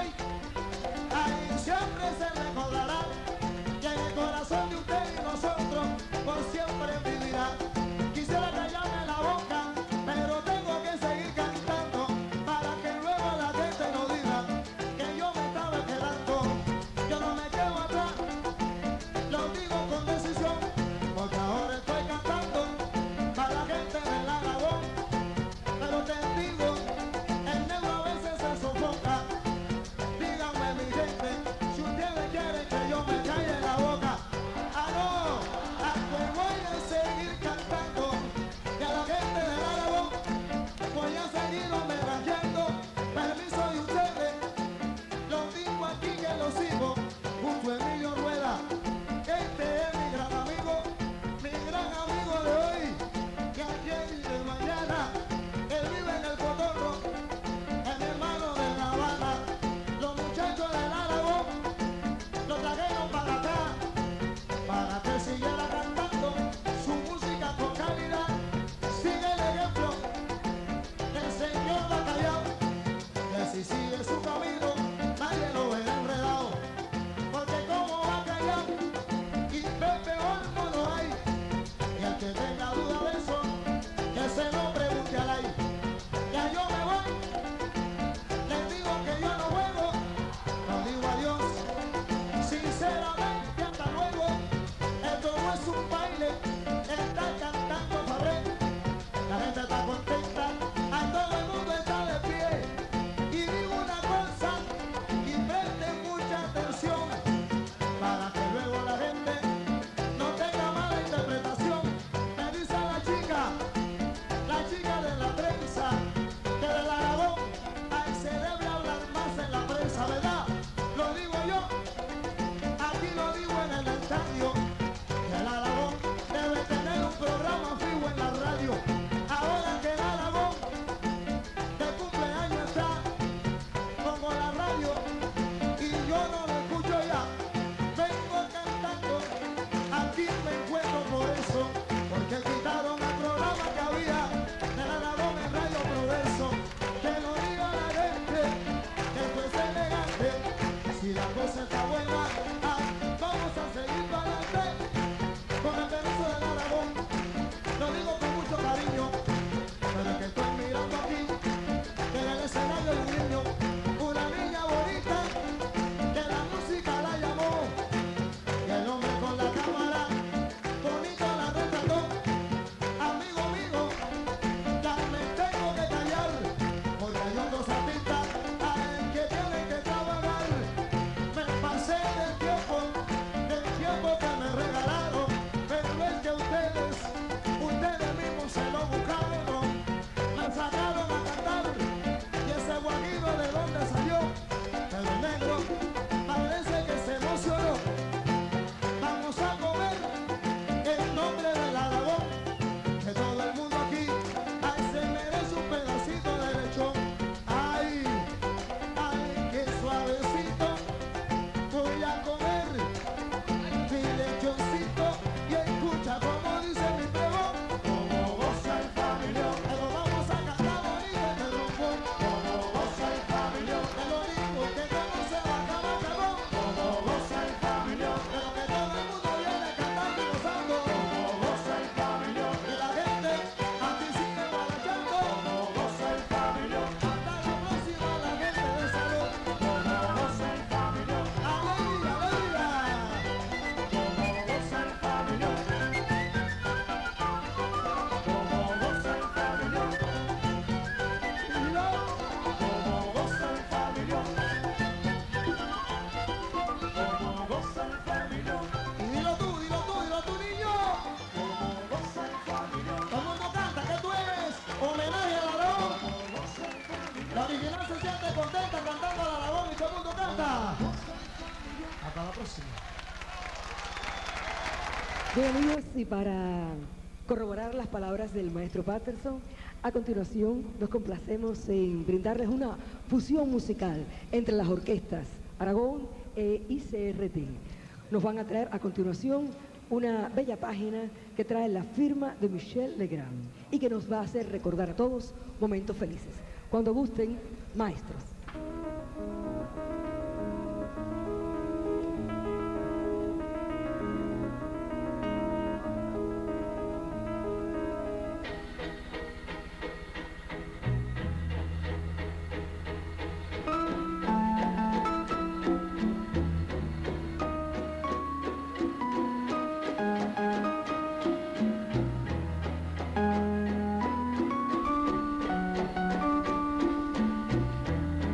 ahí siempre se recordará, y en el corazón de usted y nosotros, por siempre vivirá. Quisiera callarme la boca, pero tengo que seguir cantando, para que luego la gente no diga que yo me estaba quedando, yo no me quedo atrás, lo digo con decisión, porque ahora estoy cantando para la gente del Aragón, pero te digo, el negro a veces se sofoca, díganme mi gente, si ustedes quieren que yo me calle la boca, ah no, ah, pues voy a seguir cantando, y a la gente del Aragón voy a seguir homenajeando, permiso de ustedes, lo digo aquí que lo sigo, junto a Emilio Rueda, este es mi gran amigo, mi gran amigo de hoy, que ayer y de mañana, él vive en el Cotorro, es mi hermano de La Habana, los muchachos del Aragón, lo trajeron para acá, para que siguiera cantando su música con calidad, sigue el ejemplo del señor Bacallao, que si sigue su camino, nadie lo verá enredado, cosa está buena. Ay, vamos a seguir para adelante con el permiso del Aragón. Lo digo con mucho cariño, pero es que estoy mirando aquí que en el escenario hay un niño, una niña bonita que la música la llamó y el hombre con la cámara bonito la retrató. Amigo mío, ya me tengo que callar porque hay otros artistas ay, que tienen que trabajar. Me pasé del tiempo, del tiempo que me regalaron, pero es que ustedes, ustedes mismos se lo buscaron, me sacaron a cantar y ese guajiro de dónde salió, pero el negro parece que se emocionó. Vamos a comer en nombre del Aragón, que todo el mundo aquí ay, se merece un pedacito de lechón. Ay, ay, qué suavecito voy a comer mi lechoncito y escucha como dice mi pregón, como goza el familión, que lo vamos a cantar bonito en el rompón, como goza el familión, de lo rico que no se va a acabar carbón, como goza el familión, de lo que todo el mundo viene cantando y gozando, como goza el familión, y la gente aquí sigue guarachando, como goza el familión, hasta la próxima la gente de salud, como goza el familión, alegría, alegría, como goza el familión, como goza el familión, y lo, como goza el familión, como goza el familión, y dilo tú, dilo tú, dilo tú niño, como goza el familión, todo el mundo canta que tú eres homenaje al Aragón, la original se siente contenta cantando al Aragón y todo el mundo canta. Hasta la próxima. Bien amigos, y para corroborar las palabras del maestro Patterson, a continuación nos complacemos en brindarles una fusión musical entre las orquestas Aragón e I C R T. Nos van a traer a continuación una bella página que trae la firma de Michel Legrand y que nos va a hacer recordar a todos momentos felices. Cuando gusten, maestros. Ay,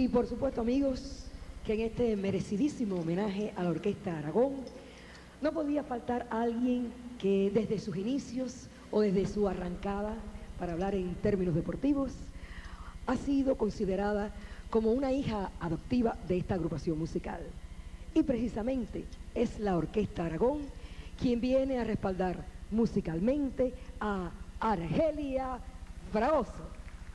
Y por supuesto, amigos, que en este merecidísimo homenaje a la Orquesta Aragón no podía faltar alguien que desde sus inicios o desde su arrancada, para hablar en términos deportivos, ha sido considerada como una hija adoptiva de esta agrupación musical. Y precisamente es la Orquesta Aragón quien viene a respaldar musicalmente a Argelia Fragoso.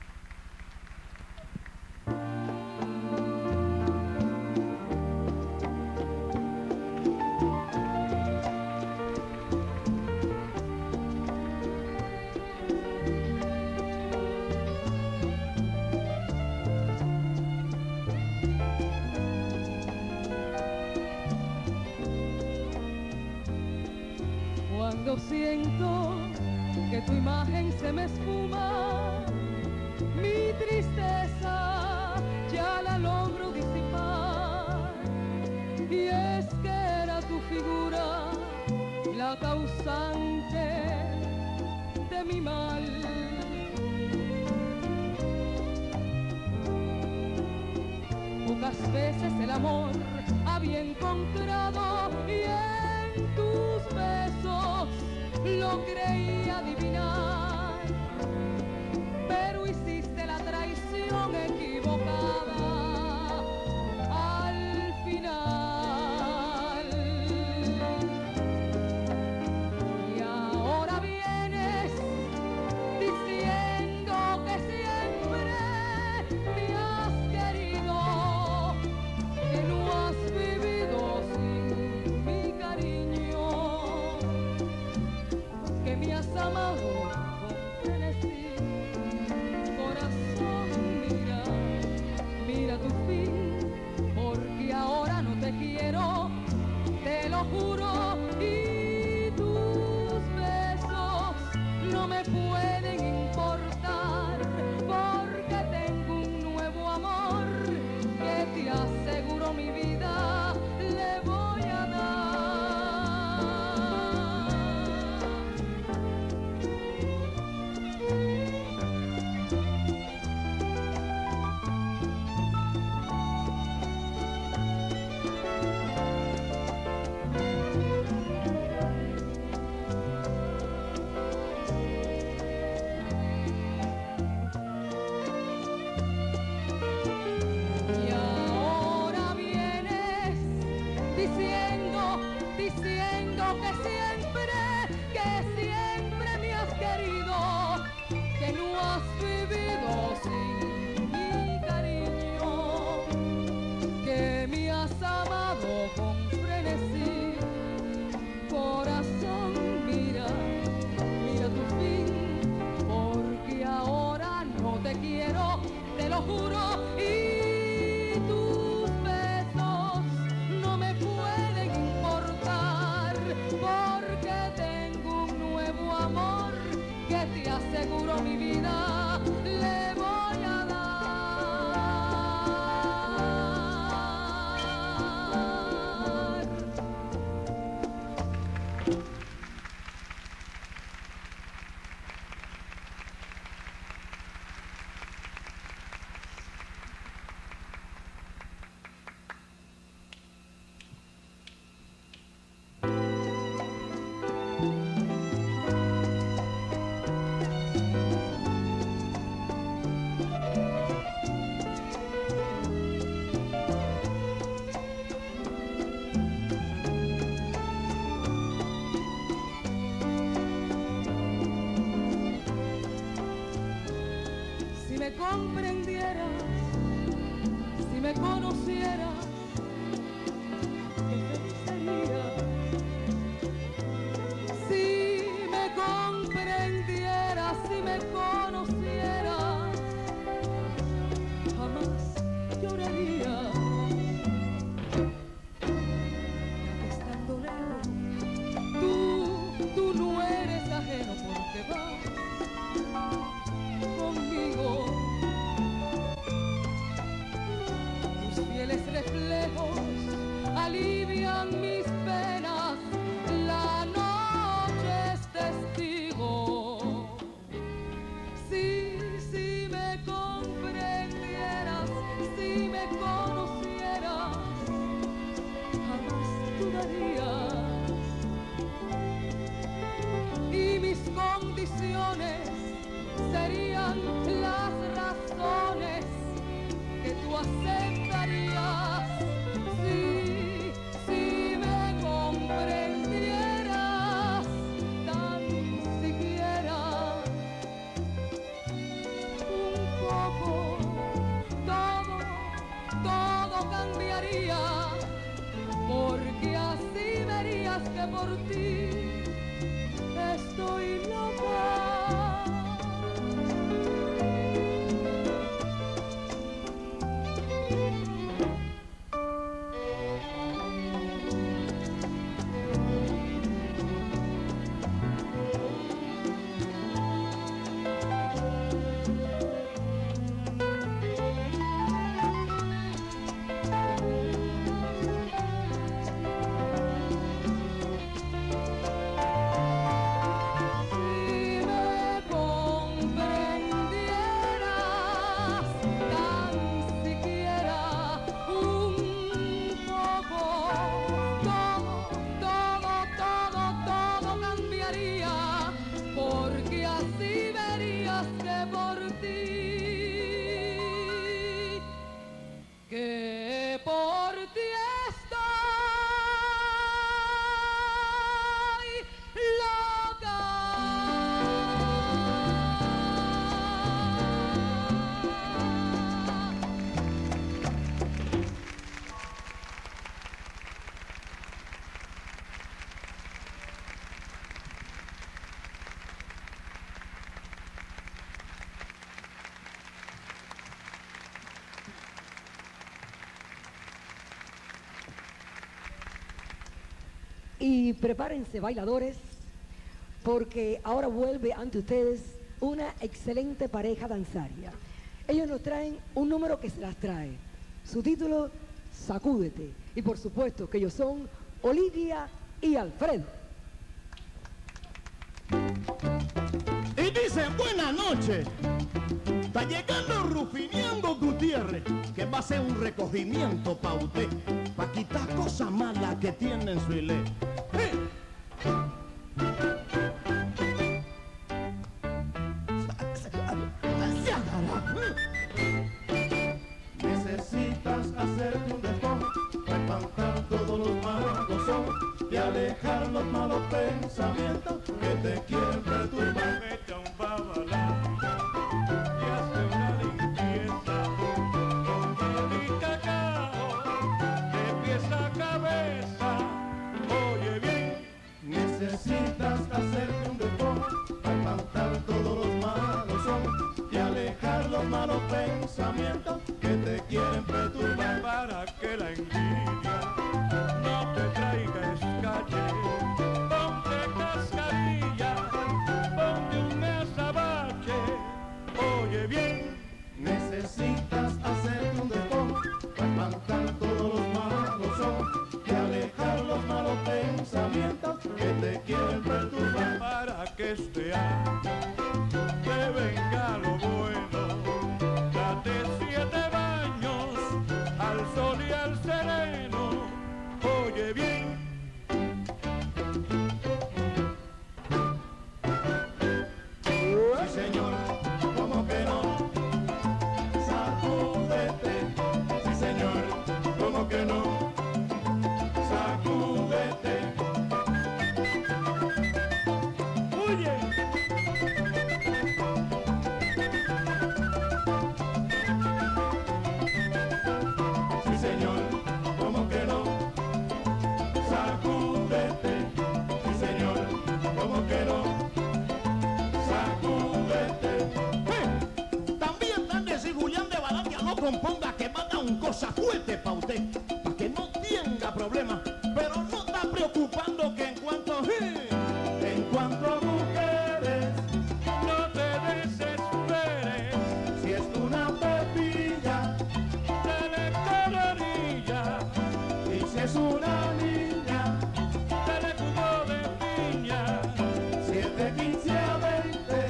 Cuando siento que tu imagen se me esfuma, mi tristeza ya la logro disipar. Y es que era tu figura la causante de mi mal. Pocas veces el amor había encontrado y en tus besos lo creí adivinar, pero hiciste la traición equivocada al final. Y ahora vienes diciendo que siempre me has querido, que no has vivido sin mi cariño, que me has amado con frenesí. Corazón, mira, mira tu fin, porque ahora no te quiero, te lo juro, y tus besos no me pueden importar, porque tengo un nuevo amor que te aseguro mi vida le voy a dar. Y ahora vienes diciendo, diciendo que siempre, que siempre me has querido, que no has vivido sin mi cariño, que me has amado con frenesí. Corazón, mira, mira tu fin, porque ahora no te quiero, te lo juro, y tus besos no me pueden importar, porque jamás dudarías. Y mis condiciones serían las razones que tú aceptarías si, si me comprendieras tan siquiera un poco. Todo, todo cambiaría, porque así verías que por ti estoy loca. Que por ti estoy loca. Y prepárense, bailadores, porque ahora vuelve ante ustedes una excelente pareja danzaria. Ellos nos traen un número que se las trae. Su título, Sacúdete. Y por supuesto que ellos son Olivia y Alfredo. Y dicen, buenas noches. Está llegando Rufineando Gutiérrez, que va a hacer un recogimiento pa' usted, pa' quitar cosas malas que tiene en su ilé. ¡Eh! Necesitas hacerte un despojo para espantar todos los malos ojos y alejar los malos pensamientos que te quieren perturbar. Vete a un babalao y hazte una limpieza con miel y cacao de pies a cabeza. Oye bien, necesitas hacerte un despojo para espantar todos los malos ojos y alejar los malos pensamientos que te quieren perturbar, para que la envidia no te traiga escache. Ponte cascarilla, ponte un azabache. Oye bien, necesitas hacerte un despojo para espantar todos los malos ojos y alejar los malos pensamientos que te quieren perturbar, para que este año te venga lo bueno. Date siete baños al sol y al sereno. Oye bien, sí señor, ¿cómo que no? Sacúdete, sí señor, ¿cómo que no? Sacúdete. Oye. Sí señor, ¿cómo que no? Sacúdete, sí señor, ¿cómo que no? Sacúdete. ¡Eh! También tan de si Julián de Baladia no componga, que manda un cosa fuerte pa' usted, pa' que no tenga problemas, pero no está preocupando que en cuanto... ¡eh! En cuanto a mujeres, no te desesperes. Si es una pepilla, dale colorilla. Y si es una niña, dale jugo de piña. Siete, quince a veinte,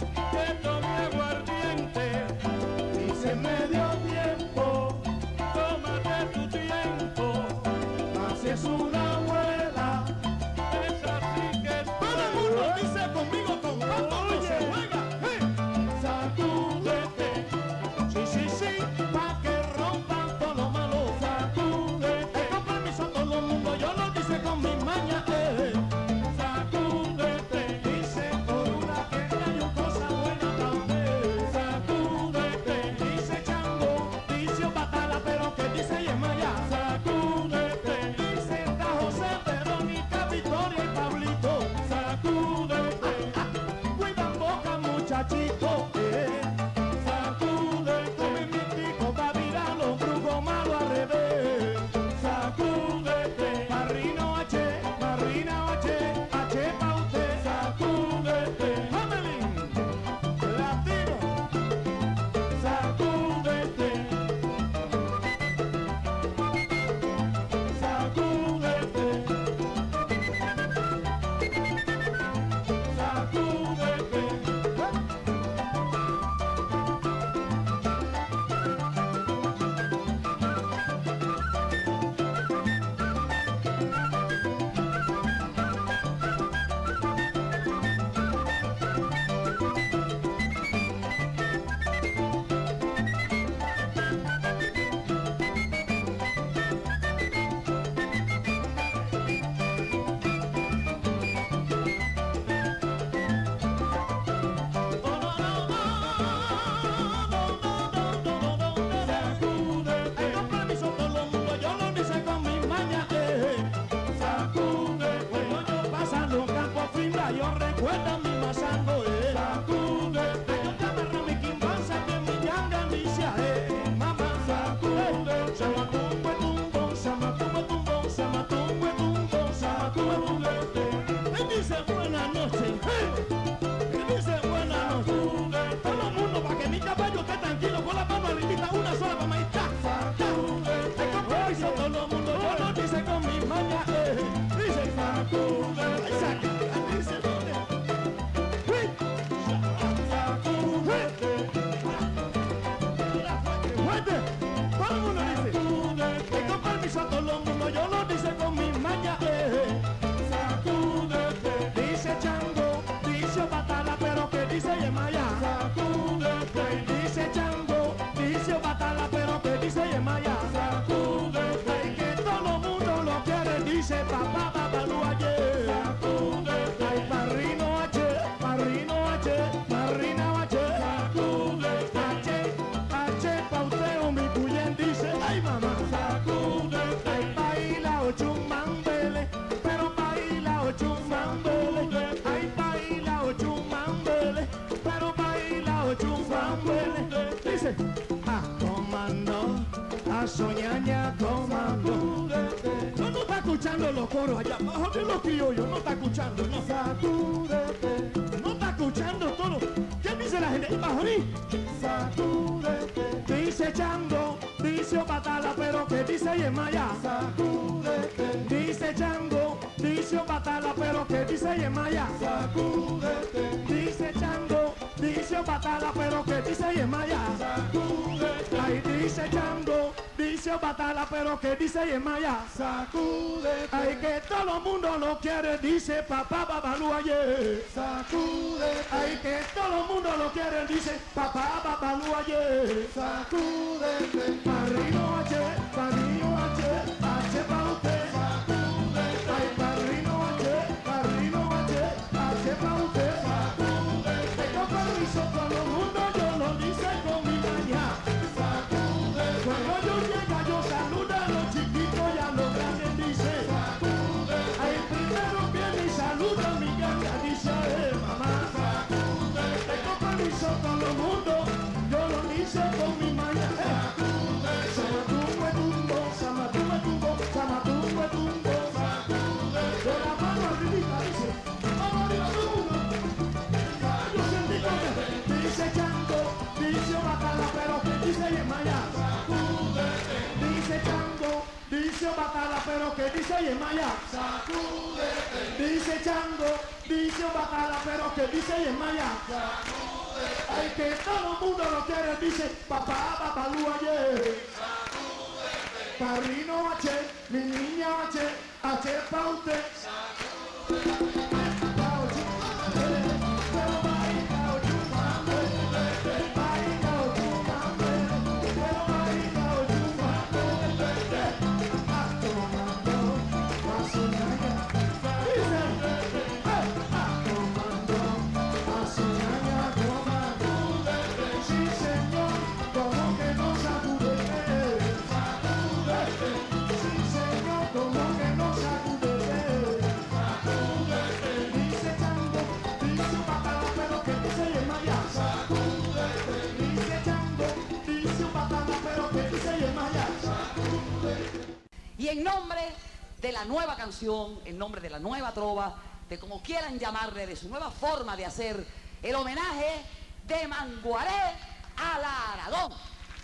que tome aguardiente. Y si en medio tiempo es una abuela, esa sí que es Todo el mundo dice conmigo con cuánto no se juega. ¡Hey! sacúdete, Sí, sí, sí, pa' que rompan todo lo malo. sacúdete, Con permiso todo el mundo, yo lo dice con mi maña. Eh. sacúdete, Dice por una que hay una cosa buena pa' usted. sacúdete, Dice Chango, dice Batala, pero que dice Yemaya. sacúdete, Dice está José, Verónica, Victoria y Pablito. sacúdete, Cuidan boca, muchachito. Eh. sacúdete, Mi mítico va a virar los brujos malos al revés. sacúdete, Marrino H, Marrina H, H pa' usted. sacúdete, Hamelin, Latino, sacúdete, sacúdete, sacúdete. Ay, con permiso todo el mundo, yo lo dice con mi maña. Eh. Cuando yo pasando un campo finda, yo recuerdo mi masando. Eh. Ay, yo te amarro mi quimbanza, que mi yanga inicia. Eh. Mamá, eh. Samatumbo, tumbo, samatumbo, tumbo, samatumbo, tumbo, samatumbo. Él dice buena noche. Eh. Él dice buena noche. Todo el mundo pa' que mi caballo esté tranquilo, con la mano arribita, una sola pa' maíz. Ta, ta, ta. Ay, con permiso todo el mundo, yo lo dice con mi maña. Eh. Dice ay, saca, ay, dice dónde. Uy. Fuerte, todo el mundo dice. Ay, con permiso todo el mundo, yo lo dice con mi maña. Eh. Dice Chango, dice Batala, pero que dice Yemaya. Ay, dice Chango, dice Batala, pero que dice Yemaya. Ay, que todo el mundo lo quiere, dice papá Babalú ayer. Ay, Marrino H, Marrino H, Marrina H. H, H, pa' usted o mi cuyen dice, ay mamá. Ay, baila ocho mambele, pero baila ocho mambele. Ay, baila ocho mambele, pero baila ocho mambele. Dice, ah, comando, a soñaña comando. No, no está escuchando los coros allá abajo de los criollos, no está escuchando, no. No está escuchando todo. ¿Qué dice la gente? Bajorí. Dice Chango, dice Batala, pero que dice Yemaya. Dice Chango, dice Batala, pero que dice Yemaya. Dice Chango, dice Batala, pero que dice Yemaya. Ay, dice Chango, dice Batala, pero que dice Yemaya. Ay, que todo el mundo lo quiere, dice papá Babalú ayer. Ay, que todo el mundo lo quiere, dice papá Babalú ayer. Marrino H, Marrino H, H pa' usted. Ay, Marrino H, Marrino H, H pa' usted. Tengo permiso, todo el mundo yo lo dice con mi maña. Cuando yo llega yo saludo a los chiquitos y a los grandes, dice. Ay, primero viene y saluda a mi ganga, dice eh, mamá. Tengo permiso, todo el mundo yo lo dice con mi maña. Eh. Samatumbo, tumbo, samatumbo, tumbo, samatumbo, tumbo. De la mano arriba dice, vamos arriba todo el mundo. Yo sentí que dice Chango, dice Batala, pero que dice Yemaya. Dice Chango, dice Batala, pero que dice Yemaya. Dice Chango, dice Batala, pero que dice Yemaya. Ay, que todo el mundo lo quiere, dice papá Babalú ayer. Marrino H, mi niña H, bache pa' usted. Y en nombre de la nueva canción, en nombre de la nueva trova, de como quieran llamarle, de su nueva forma de hacer el homenaje de Manguaré a la Aragón.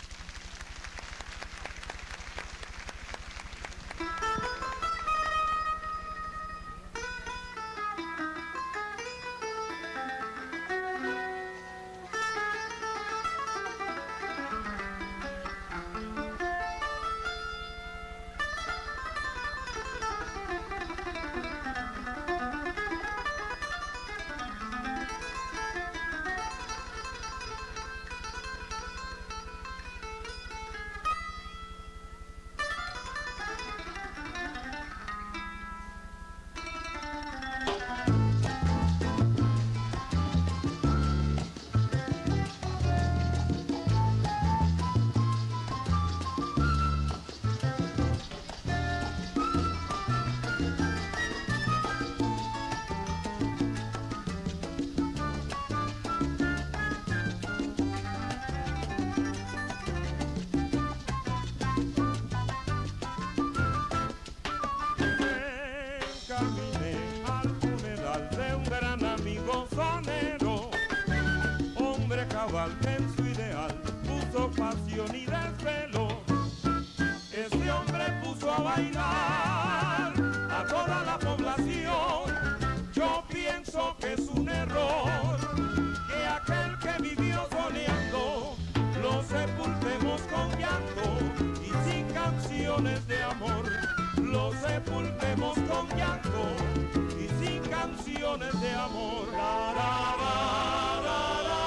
En su ideal puso pasión y desvelo. Ese hombre puso a bailar a toda la población. Yo pienso que es un error que aquel que vivió soñando lo sepultemos con llanto y sin canciones de amor. Lo sepultemos con llanto y sin canciones de amor. La, la, la, la, la.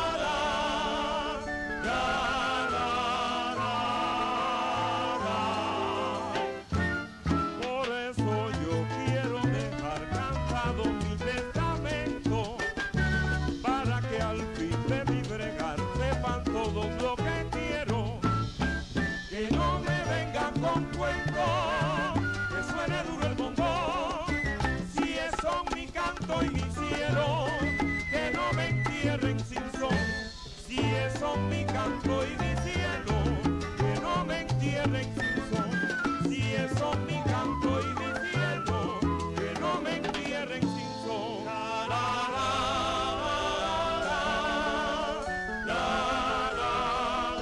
Son mi canto y mi cielo, que no me entierren sin son. Si es son mi canto y mi cielo, que no me entierren sin son. La, la, la, la, la, la,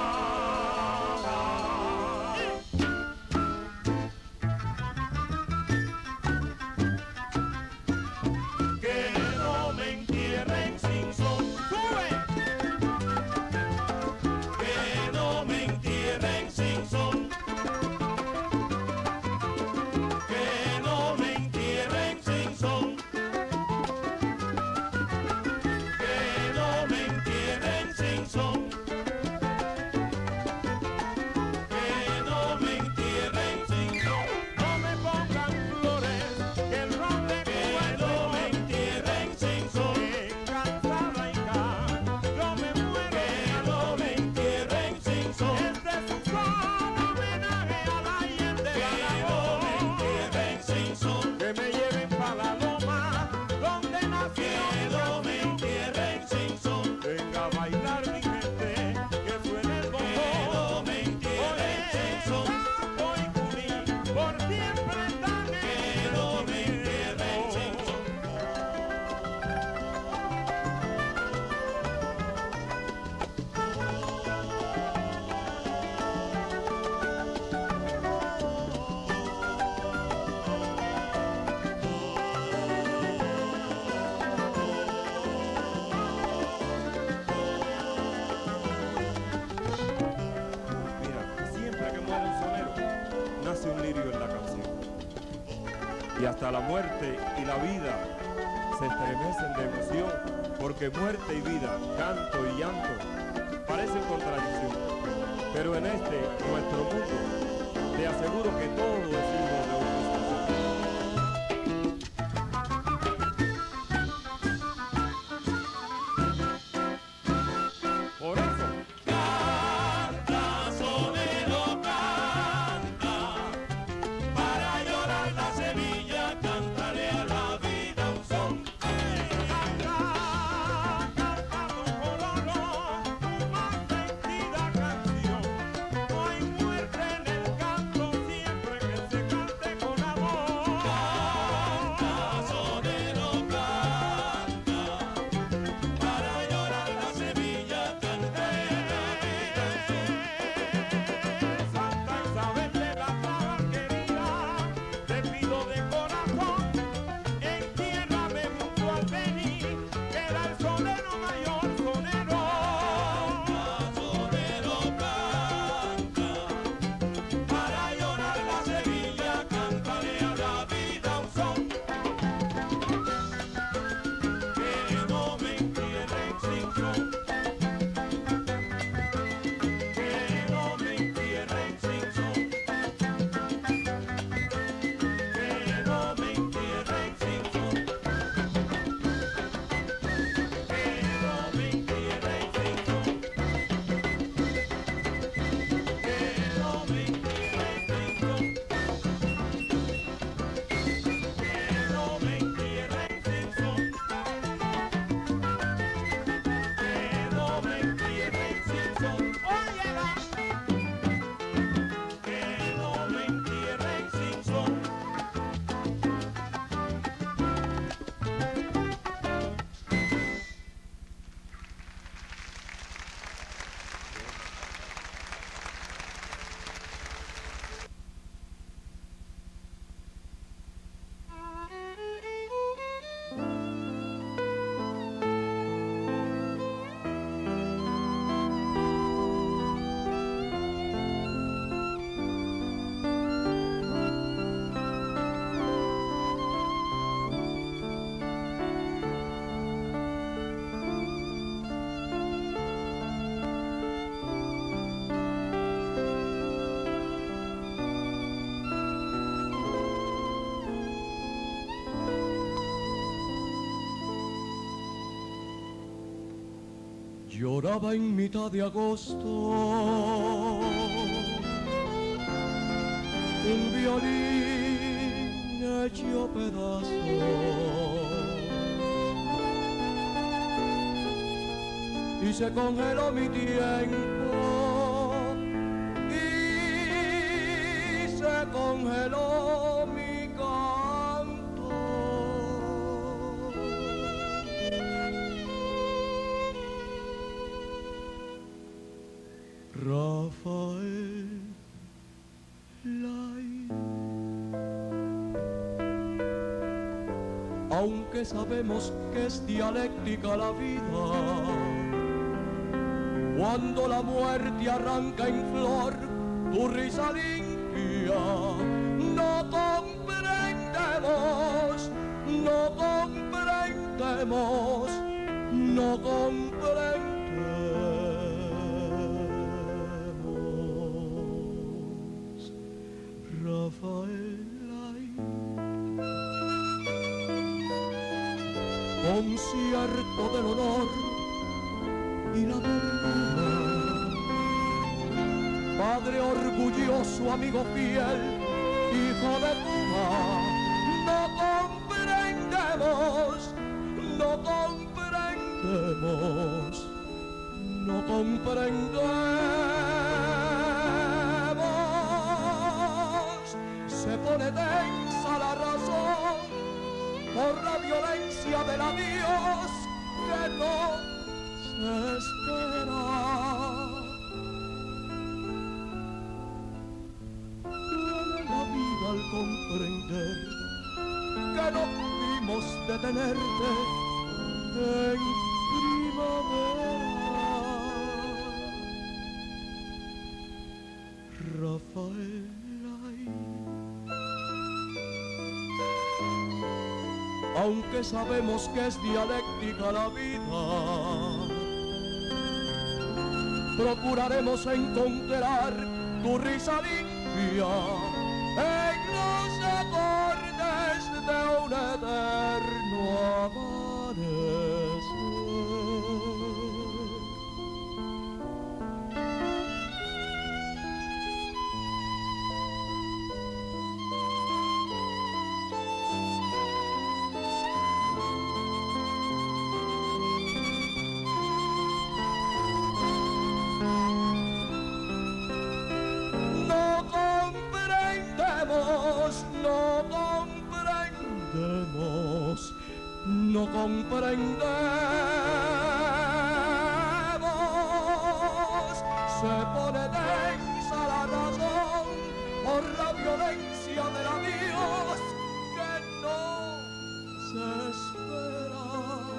la, que no me entierren sin son. ¡Sube! y hasta la muerte y la vida se estremecen de emoción, porque muerte y vida, canto y llanto parecen contradicción, pero en este nuestro mundo te aseguro que todo es hijo de un Lloraba en mitad de agosto un violín hecho pedazos, y se congeló mi tiempo, y se congeló mi canto. Rafael Lai, aunque sabemos que es dialéctica la vida, cuando la muerte arranca en flor tu risa limpia, no comprendemos, no comprendemos, no comprendemos. Rafael Lai, concierto del honor y la verdad, padre orgulloso, amigo fiel, hijo de Cuba, no comprendemos, no comprendemos, no comprendemos. Se pone tensa la razón por la violencia del adiós que no se espera. Duele la vida al comprender que no pudimos detenerte en primavera. Rafael Lai. aunque sabemos que es dialéctica la vida. Procuraremos encontrar tu risa limpia en los acordes de un eterno amanecer. No comprendemos, no comprendemos. Se pone densa la razón por la violencia del adiós que no se espera.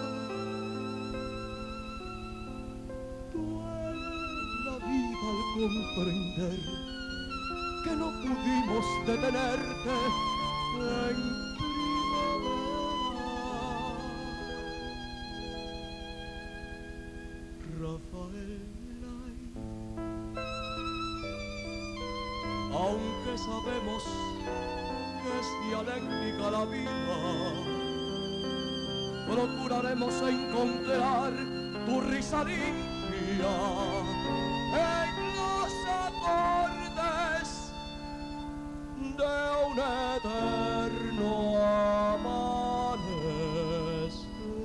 Duele la vida al comprender que no pudimos detenerte en primavera. Rafaela, aunque sabemos que es dialéctica la vida, procuraremos encontrar tu risa limpia en los acordes de un eterno amanecer.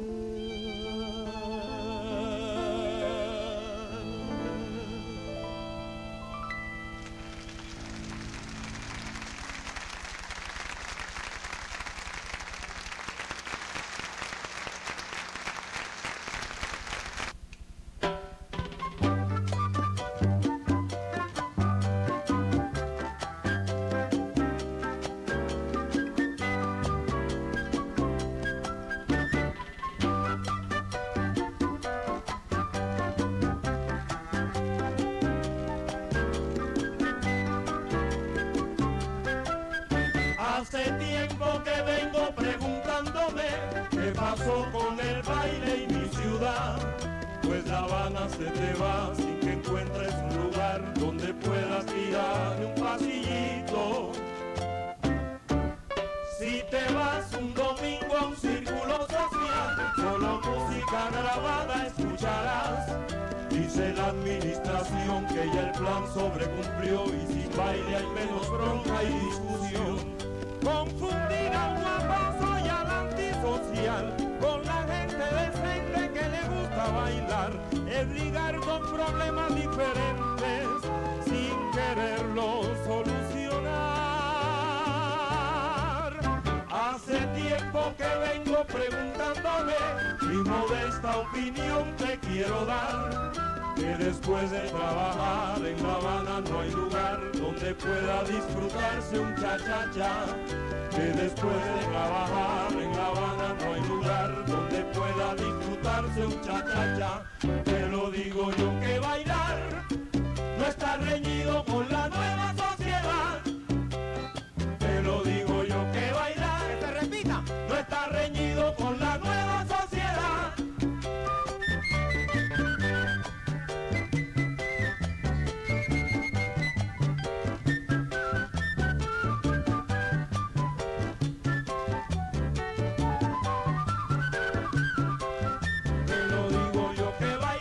Hace tiempo que vengo preguntándome qué pasó con el baile y mi ciudad. Pues La Habana se te va sin que encuentres un lugar donde puedas tirar un pasillito. Si te vas un domingo a un círculo social, solo música grabada escucharás. Dice la administración que ya el plan sobrecumplió y sin baile hay menos bronca y discusión. Confundir al guapazo y al antisocial con la gente decente que le gusta bailar es ligar dos problemas diferentes sin quererlo solucionar. Hace tiempo que vengo preguntándome, mi modesta opinión te quiero dar, que después de trabajar en La Habana no hay lugar donde pueda disfrutarse un cha-cha-cha. Que después de trabajar en La Habana no hay lugar donde pueda disfrutarse un cha-cha-cha. Te lo digo yo que bailar no está reñido con la nueva sociedad. Te lo digo yo que bailar, que te repita, no está reñido con la nueva sociedad. Que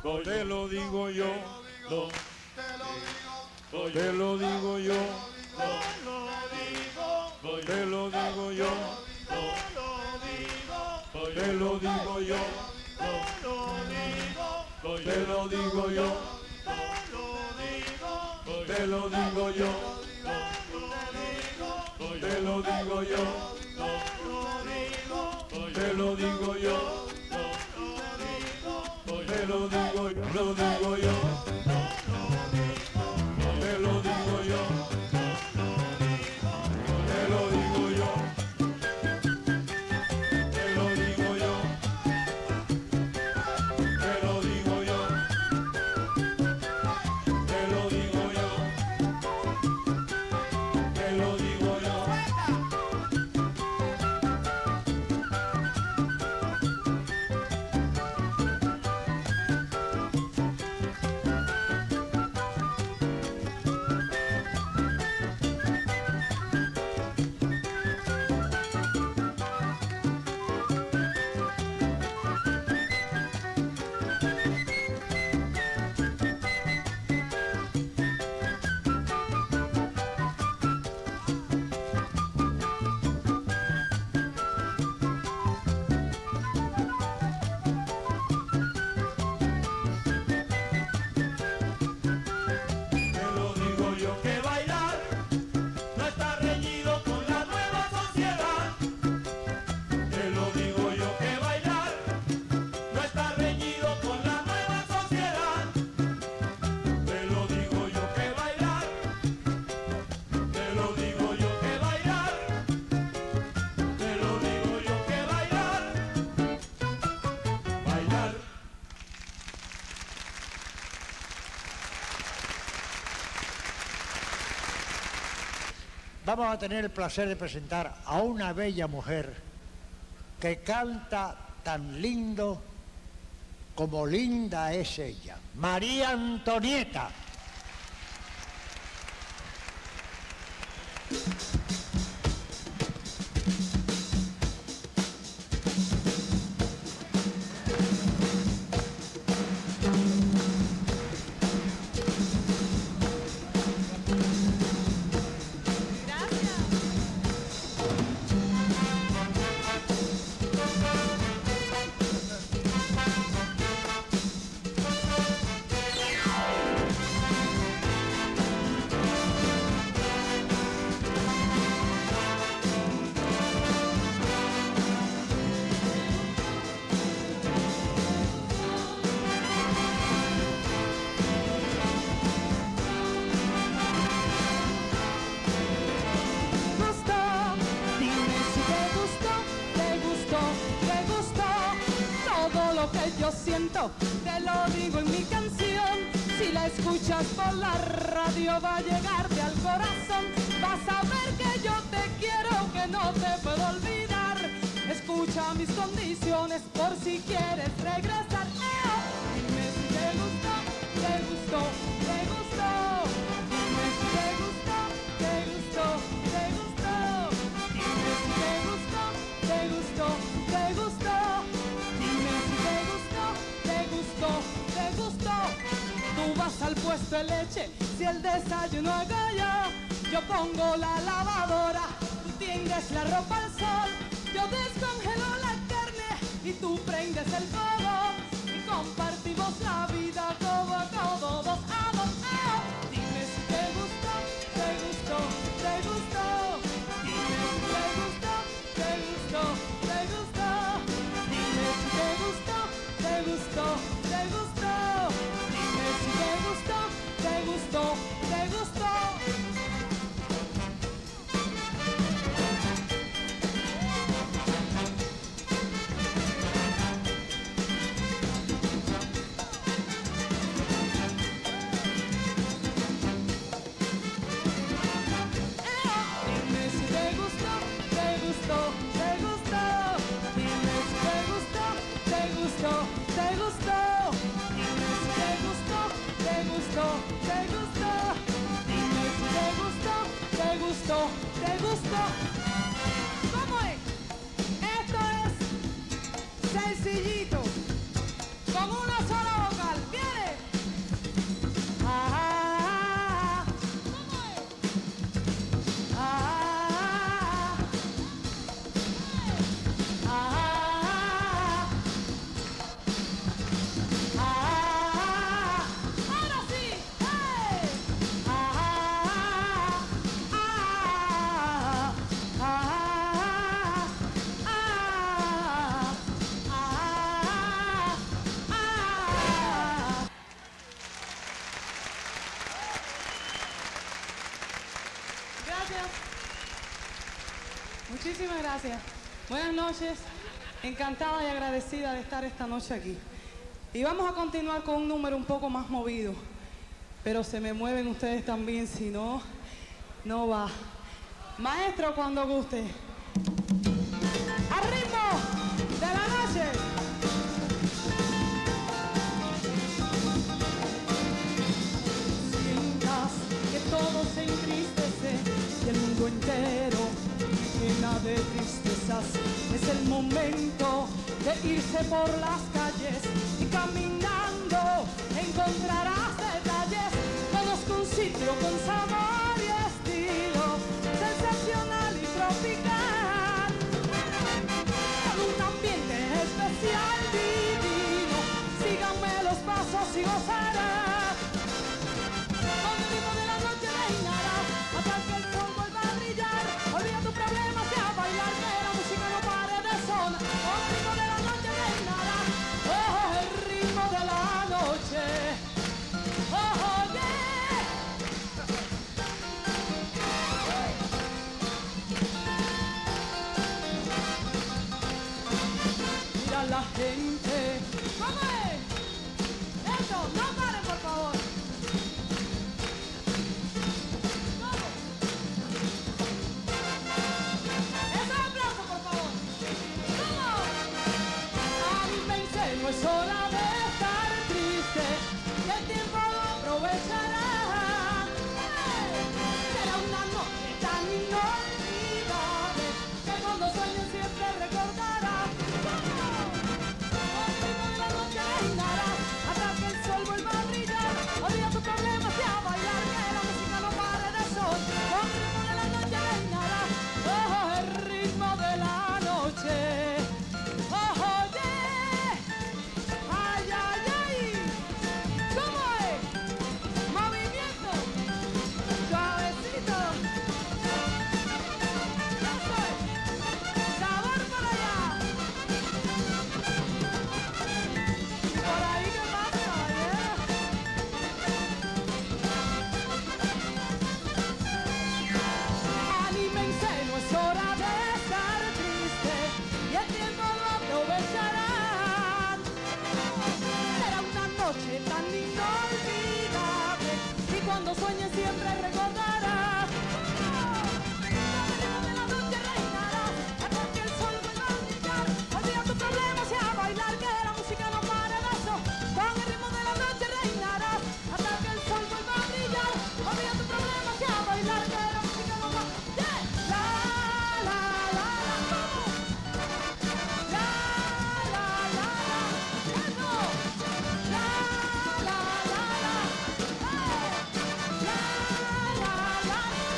te lo digo yo, Lo- te lo digo yo, Te lo digo, te lo digo yo, te lo digo, te lo digo yo, te lo digo, te lo digo yo, te lo digo, te lo digo yo, te lo digo, te lo digo yo, te lo digo yo, te lo digo yo, lo digo yo, te lo digo yo, te lo digo yo, te lo digo yo, te lo digo yo, te lo digo yo, te lo digo yo. Te lo digo yo que bailar no está reñido con la nueva sociedad. Te lo digo yo que bailar no está reñido con la nueva sociedad. Te lo digo yo que bailar, te lo digo yo que bailar, te lo digo yo que bailar, bailar. Vamos a tener el placer de presentar a una bella mujer que canta tan lindo como linda es ella, María Antonieta. Gustó, dime si te gustó, te gustó, te gustó todo lo que yo siento, te lo digo en mi canción. Si la escuchas por la radio va a llegarte al corazón, vas a ver que yo te quiero, que no te puedo olvidar. Escucha mis condiciones por si quieres regresar. ¡Eh! Dime si te gustó, te gustó, te gustó. Dime si te gustó, te gustó, te gustó. Dime si te gustó, te gustó, te gustó. Dime si te gustó, te gustó, te gustó. Tú vas al puesto de leche, si el desayuno hago yo, yo pongo la lavadora, tú tiendes la ropa al sol, yo descongelo la carne y tú prendes el fuego y compartimos la vida codo a codo, dos a dos. ¡Ah! Dime si te gustó, te gustó, te gustó. Dime si te gustó, te gustó, te gustó. Dime si te gustó, te gustó, te gustó. Dime si te gustó, te gustó, te gustó. Dime si te gustó, te gustó, te gustó. Dime si te gustó, te gustó, te gustó. Dime si te gustó, te gustó, te gustó. Dime si te gustó, te gustó, te gustó. ¿Cómo es? Esto es sencillito, con una sola vocal. ¡Bien! Muchísimas gracias. Buenas noches. Encantada y agradecida de estar esta noche aquí. Y vamos a continuar con un número un poco más movido. Pero se me mueven ustedes también, si no, no va. Maestro, cuando guste. ¡Al ritmo de la noche! Sientas que todo se entristece y el mundo entero llena de tristezas. Es el momento de irse por las calles y caminando encontrarás detalles. Conozco un sitio con sabor y estilo, sensacional y tropical, con un ambiente especial divino. Síganme los pasos y gozarás. Con el ritmo de la noche reinarás hasta que el sol vuelva a brillar. Olvida tus problemas y a bailar, que la música no pare de sonar. Con el ritmo de la noche reinarás. Oh, el ritmo de la noche. Oh, yeah. Mira la gente. ¿Cómo es? Eso, no paren, por favor. ¿Cómo? Eso, aplauso, por favor. ¿Cómo? Anímense, no es hora de estar triste, que el tiempo lo aprovechará. Será una noche tan inolvidable que cuando sueñen siempre recordarás. Con el ritmo de la noche reinarás hasta que el sol vuelva a brillar. Olvida tus problemas y a bailar, que la música no pare de sonar. Con el ritmo de la noche reinarás. Oh, el ritmo de la noche. Oh, yeah. Ay, ay, ay. ¿Cómo es? Movimiento. Suavecito. Eso es. Sabor por allá. Y por ahí, ¿qué pasa, caballero? Anímense, no es hora de estar triste y el tiempo lo aprovecharán. Será una noche tan inolvidable y cuando sueñen siempre recordarás. Con el ritmo de la noche reinarás hasta que el sol vuelva a brillar. Olvida tus problemas y a bailar, que la música no pare de sonar. Con el ritmo de la noche reinarás hasta que el sol vuelva a brillar. Olvida tus problemas y a bailar, que la música no pare. Yeah. La, la, la, la, ¿cómo? La, la, la, la, eso. La, la, la, la, hey. La, la, la.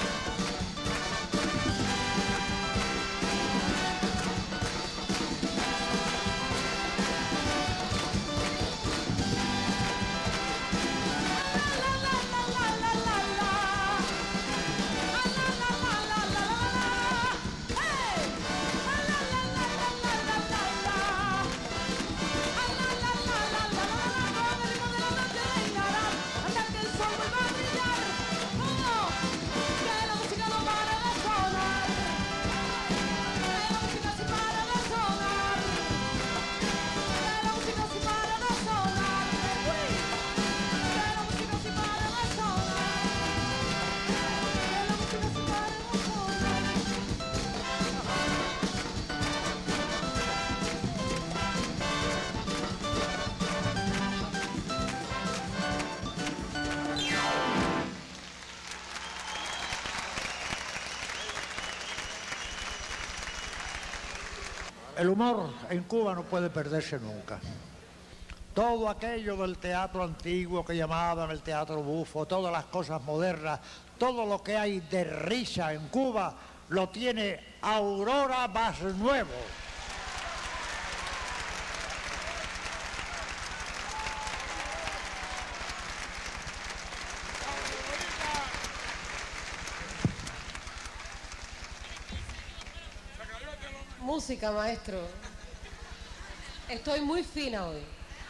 El humor en Cuba no puede perderse nunca. Todo aquello del teatro antiguo que llamaban el teatro bufo, todas las cosas modernas, todo lo que hay de risa en Cuba lo tiene Aurora Más Nuevo. Música, maestro. Estoy muy fina hoy.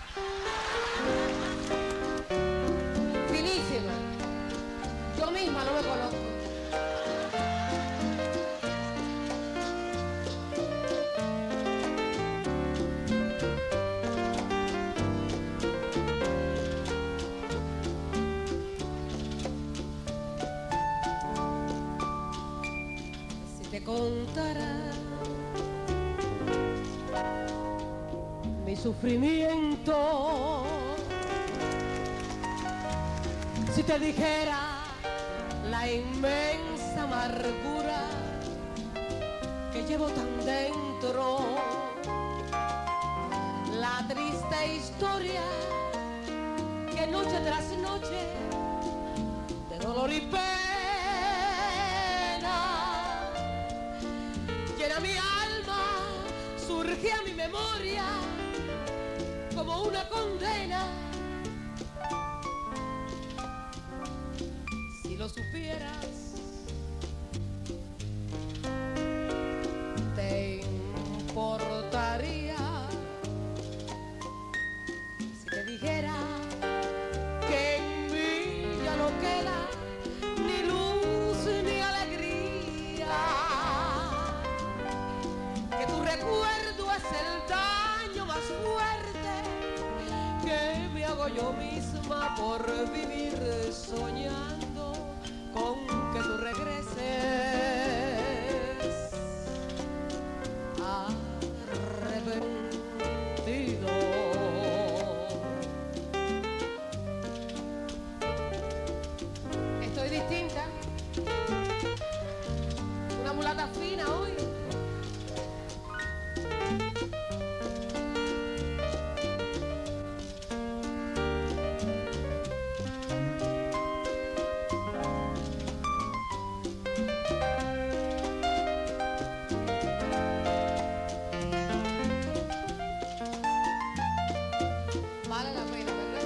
Finísima. Yo misma no me conozco. contará mi sufrimiento. Si te dijera la inmensa amargura que llevo tan dentro, la triste historia que noche tras noche de dolor y pena llena mi alma, surge a mi memoria como una condena. Si lo supieras, te importaría si te dijera que en mí ya no queda ni luz ni alegría, que tu recuerdo es el daño más fuerte que me hago yo misma por vivir soñando con que tú regreses arrepentido. Estoy distinta, una mulata fina hoy. Vale la pena, ¿verdad?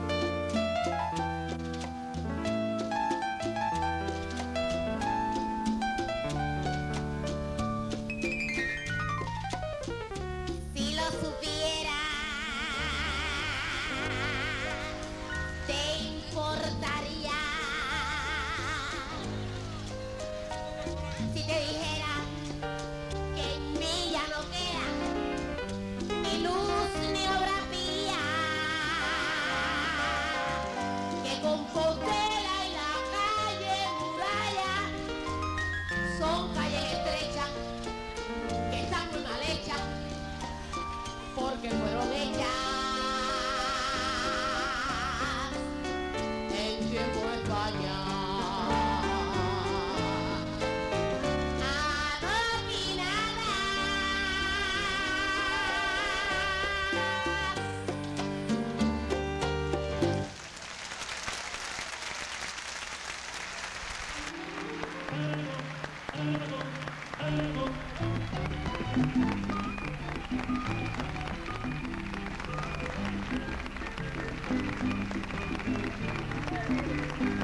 Si lo supiera, te importaría si te dijera que en mí ya no queda ni luz ni obra pía, que Compostela y la calle Muralla son calles estrechas que están muy mal hechas porque fueron hechas en tiempo de España. Algo, algo.